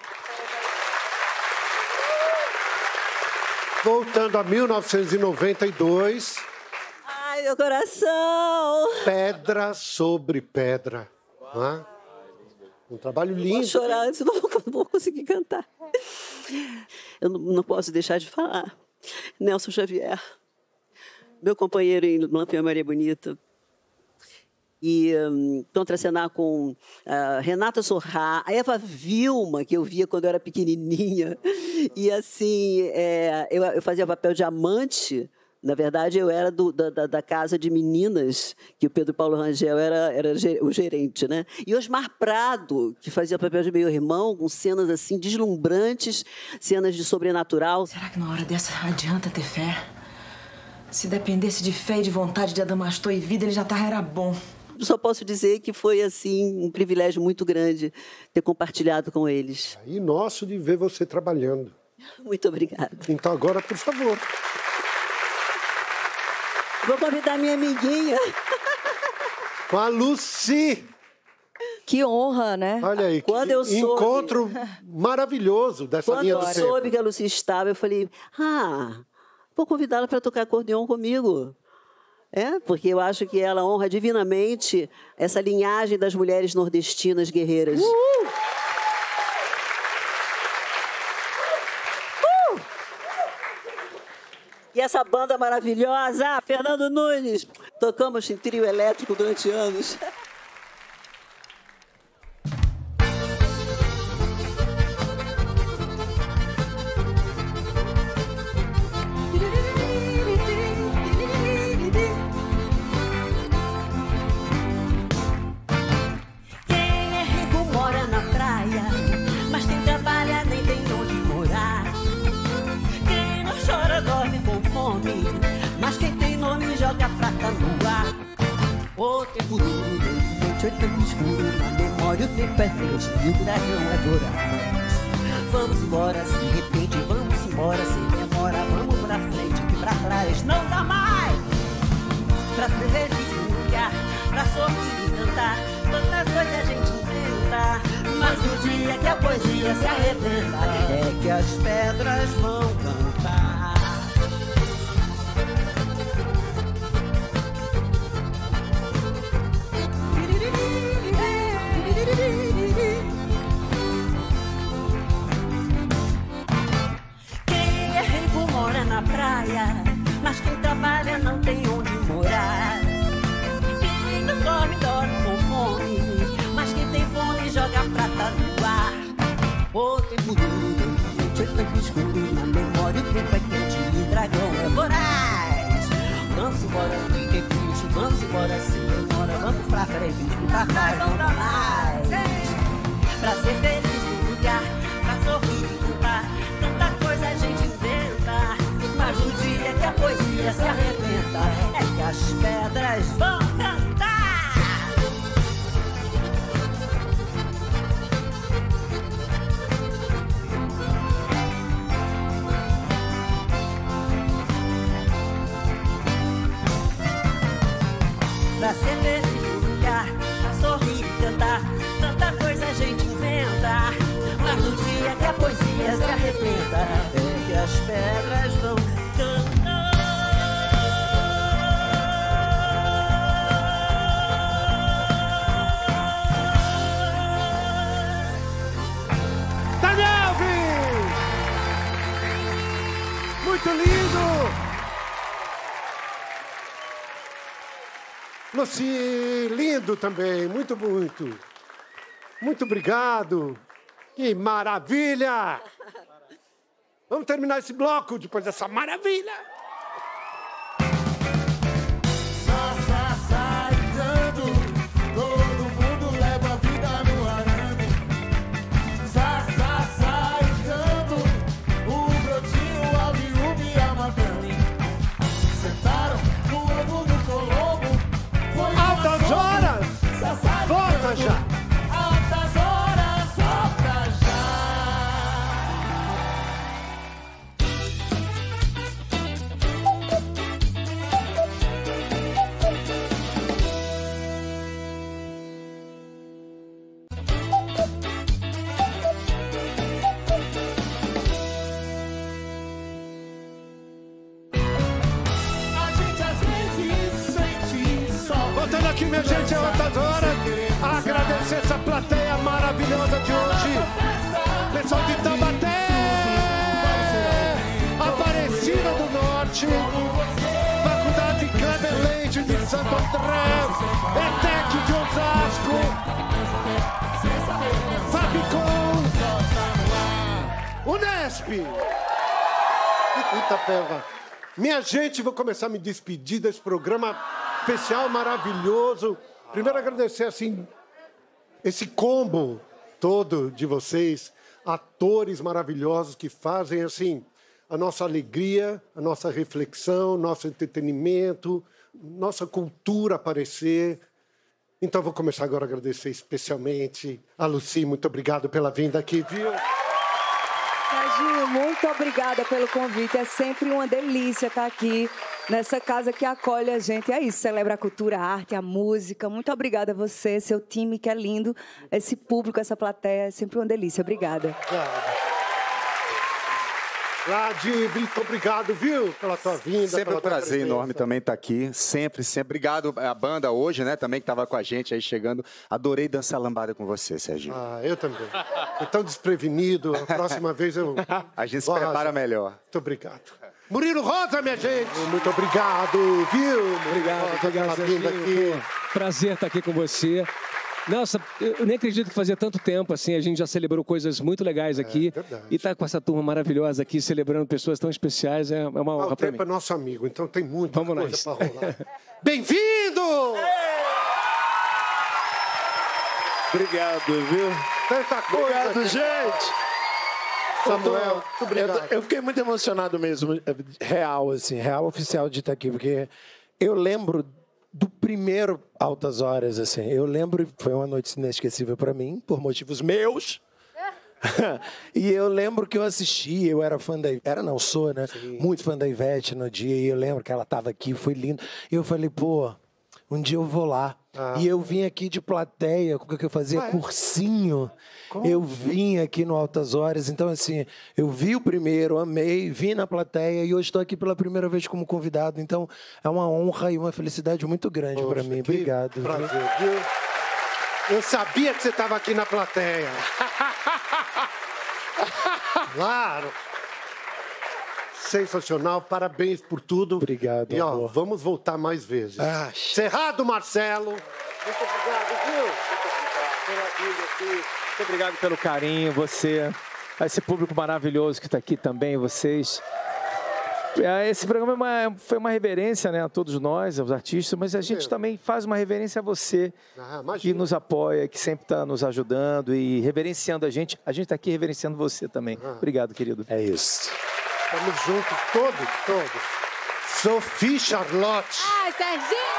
Voltando a 1992. Ai, meu coração! Pedra sobre pedra. Não é? Um trabalho lindo. Vou chorar, senão eu não vou conseguir cantar. Eu não posso deixar de falar. Nelson Xavier, meu companheiro em Lampião Maria Bonita. E contracenar com Renata Sorrá, a Eva Vilma, que eu via quando eu era pequenininha. E, assim, eu fazia papel de amante. Na verdade, eu era da casa de meninas, que o Pedro Paulo Rangel era o gerente, né? E Osmar Prado, que fazia papel de meio-irmão, com cenas, assim, deslumbrantes, cenas de sobrenatural. Será que na hora dessa adianta ter fé? Se dependesse de fé e de vontade de Adamastor e vida, ele já era bom. Só posso dizer que foi, assim, um privilégio muito grande ter compartilhado com eles. E nosso de ver você trabalhando. Muito obrigada. Então agora, por favor. Vou convidar minha amiguinha. Com a Lucy. Que honra, né? Olha aí, quando eu soube, encontro maravilhoso dessa linha do tempo. Quando eu soube que a Lucy estava, eu falei, vou convidá-la para tocar acordeon comigo. Porque eu acho que ela honra divinamente essa linhagem das mulheres nordestinas guerreiras. E essa banda maravilhosa, Fernando Nunes, tocamos em trio elétrico durante anos. Mas quem tem nome joga prata no ar. O tempo duro, noite, tempo escuro. Na memória o tempo é triste e o dragão é voraz. Vamos embora, se repente, vamos embora, sem demora. Vamos pra frente, que pra trás não dá mais. Pra ser feliz no lugar, pra sorrir e cantar. Tanta coisa a gente inventa. Mas no dia que a poesia se arrebenta, é que as pedras vão cantar. Quem é rico mora na praia, mas quem trabalha não tem onde morar. Quem não dorme, dorme com fome, mas quem tem fome joga prata no ar. O tempo duro, noite é tempo escuro, na memória o tempo é quente e o dragão é voraz. Vamos embora, fiquem tristes, vamos embora sem demora, vamos pra frente, pra trás não dá mais. Pra ser feliz no lugar, pra sorrir e cantar, tanta coisa a gente inventa. Mas no dia que a poesia se arrebenta, é que as pedras vão cantar. Pra ser feliz no lugar, pra sorrir e cantar, tanta coisa a gente inventa. Mas no dia que a poesia se arrebenta, é que as pedras vão cantar. Daniel Alves! Muito lindo! Lucy, lindo também, muito, muito. Muito obrigado. Que maravilha! Vamos terminar esse bloco depois dessa maravilha. Voltando aqui, minha gente, é outras horas. Agradecer essa plateia maravilhosa de hoje. Pessoal de Taubaté, Aparecida do Norte, Faculdade Kleber Leite de Santo André, ETEC de Osasco, Fabicon, Unesp, Itapeva. Minha gente, vou começar a me despedir desse programa especial, maravilhoso. Primeiro agradecer, assim, esse combo todo de vocês, atores maravilhosos que fazem, assim, a nossa alegria, a nossa reflexão, nosso entretenimento, nossa cultura aparecer. Então, vou começar agora a agradecer especialmente a Lucy. Muito obrigado pela vinda aqui, viu? Serginho, muito obrigada pelo convite. É sempre uma delícia estar aqui nessa casa que acolhe a gente. É isso, celebra a cultura, a arte, a música. Muito obrigada a você, seu time, que é lindo. Esse público, essa plateia, é sempre uma delícia. Obrigada. Ladi, muito obrigado, viu, pela tua vinda. Sempre pela um prazer presença. enorme também estar aqui. Sempre, sempre. Obrigado a banda hoje, né, também, que estava com a gente aí chegando. Adorei dançar lambada com você, Serginho. Ah, eu também. Tô tão desprevenido. A próxima vez eu... A gente se prepara melhor. Muito obrigado. Murilo Rosa, minha gente. Muito obrigado, viu? Obrigado pela vinda aqui. Prazer estar aqui com você. Nossa, eu nem acredito que fazia tanto tempo, assim, a gente já celebrou coisas muito legais aqui. E tá com essa turma maravilhosa aqui, celebrando pessoas tão especiais, é uma honra para mim. O tempo é nosso amigo, então tem muita Vamos coisa nós. para rolar. Bem-vindo! Obrigado, viu? Tanta coisa. Obrigado, aqui. gente. Samuel, muito obrigado. Eu fiquei muito emocionado mesmo, real, assim, real oficial de estar aqui, porque eu lembro do primeiro Altas Horas, assim. Eu lembro, foi uma noite inesquecível para mim, por motivos meus. E eu lembro que eu assisti, eu era fã da... sou, né? Sim. Muito fã da Ivete no dia, e eu lembro que ela estava aqui, foi lindo. E eu falei, pô, um dia eu vou lá. E eu vim aqui de plateia, o que eu fazia? Cursinho. Como? Eu vim aqui no Altas Horas. Então, assim, eu vi o primeiro, amei, vim na plateia e hoje estou aqui pela primeira vez como convidado. Então, é uma honra e uma felicidade muito grande para mim. Obrigado. Prazer, viu? Eu sabia que você estava aqui na plateia. Claro. Sensacional, parabéns por tudo. Obrigado, E, ó, amor. vamos voltar mais vezes. Cerrado, Marcelo. Muito obrigado, viu? Pela vida aqui. Muito obrigado pelo carinho, você, a esse público maravilhoso que está aqui também, vocês. Esse programa foi uma reverência, né, a todos nós, aos artistas, mas a gente também faz uma reverência a você, que nos apoia, que sempre está nos ajudando e reverenciando a gente. A gente está aqui reverenciando você também. Obrigado, querido. É isso. Estamos juntos, todos. Sophie Charlotte. Ai, Serginho!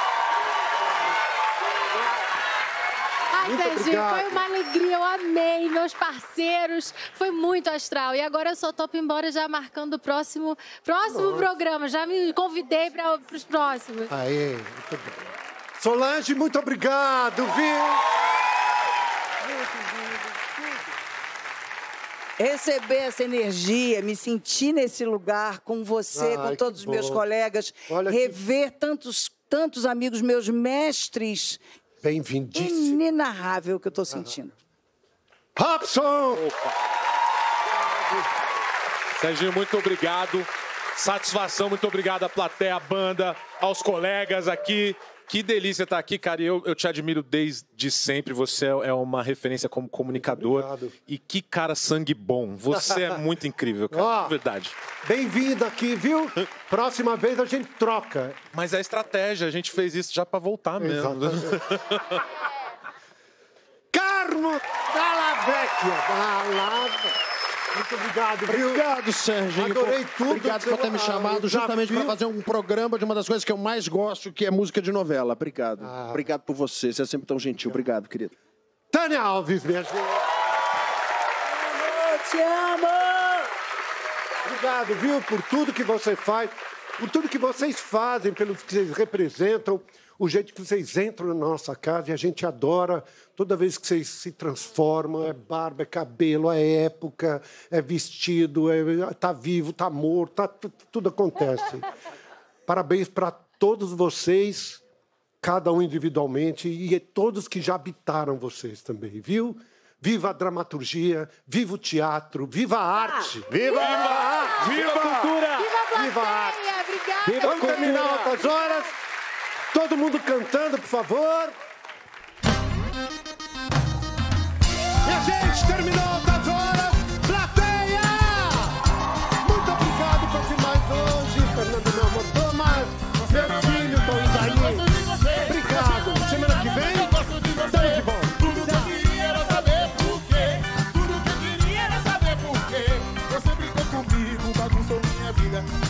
Ai, Muito Serginho, obrigado. foi uma alegria, eu amei, meus parceiros, foi muito astral. E agora eu só topo embora já marcando o próximo programa, já me convidei para os próximos. Aê, muito bem. Solange, muito obrigado, viu? Receber essa energia, me sentir nesse lugar com você, com todos os meus colegas, rever tantos amigos meus, mestres. Bem-vindíssimo. Inenarrável que eu estou sentindo. Robson! Serginho, muito obrigado. Satisfação, muito obrigado à plateia, à banda, aos colegas aqui. Que delícia estar aqui, cara. Eu te admiro desde sempre. Você é uma referência como comunicador. Obrigado. E que cara sangue bom. Você é muito incrível, cara. De verdade. Bem-vindo aqui, viu? Próxima vez a gente troca. Mas é estratégia. A gente fez isso já para voltar mesmo. Carmo Dalla Vecchia. Muito obrigado, viu? Obrigado, Serginho. Adorei tudo. Obrigado por ter me chamado justamente para fazer um programa de uma das coisas que eu mais gosto, que é música de novela. Obrigado. Obrigado por você. Você é sempre tão gentil. Obrigado, querido. Tânia Alves, minha gente. Te amo! Obrigado, viu, por tudo que você faz, por tudo que vocês fazem, pelo que vocês representam, o jeito que vocês entram na nossa casa e a gente adora toda vez que vocês se transformam. É barba, é cabelo, é época, é vestido, tá vivo, tá morto, tudo acontece. Parabéns para todos vocês cada um individualmente, e todos que já habitaram vocês também, viu? Viva a dramaturgia, viva o teatro, viva a arte! Viva a arte! Viva a cultura! Viva a arte! Obrigada! Vamos terminar Altas Horas. Todo mundo cantando, por favor. E a gente terminou Altas Horas. Plateia! Muito obrigado por vir mais hoje. Fernando não mandou, mas meu filho, tô indo aí. Obrigado. Semana que vem, estamos de volta. Tudo que eu queria era saber por quê. Tudo que eu queria era saber por quê. Você brincou comigo, bagunçou minha vida.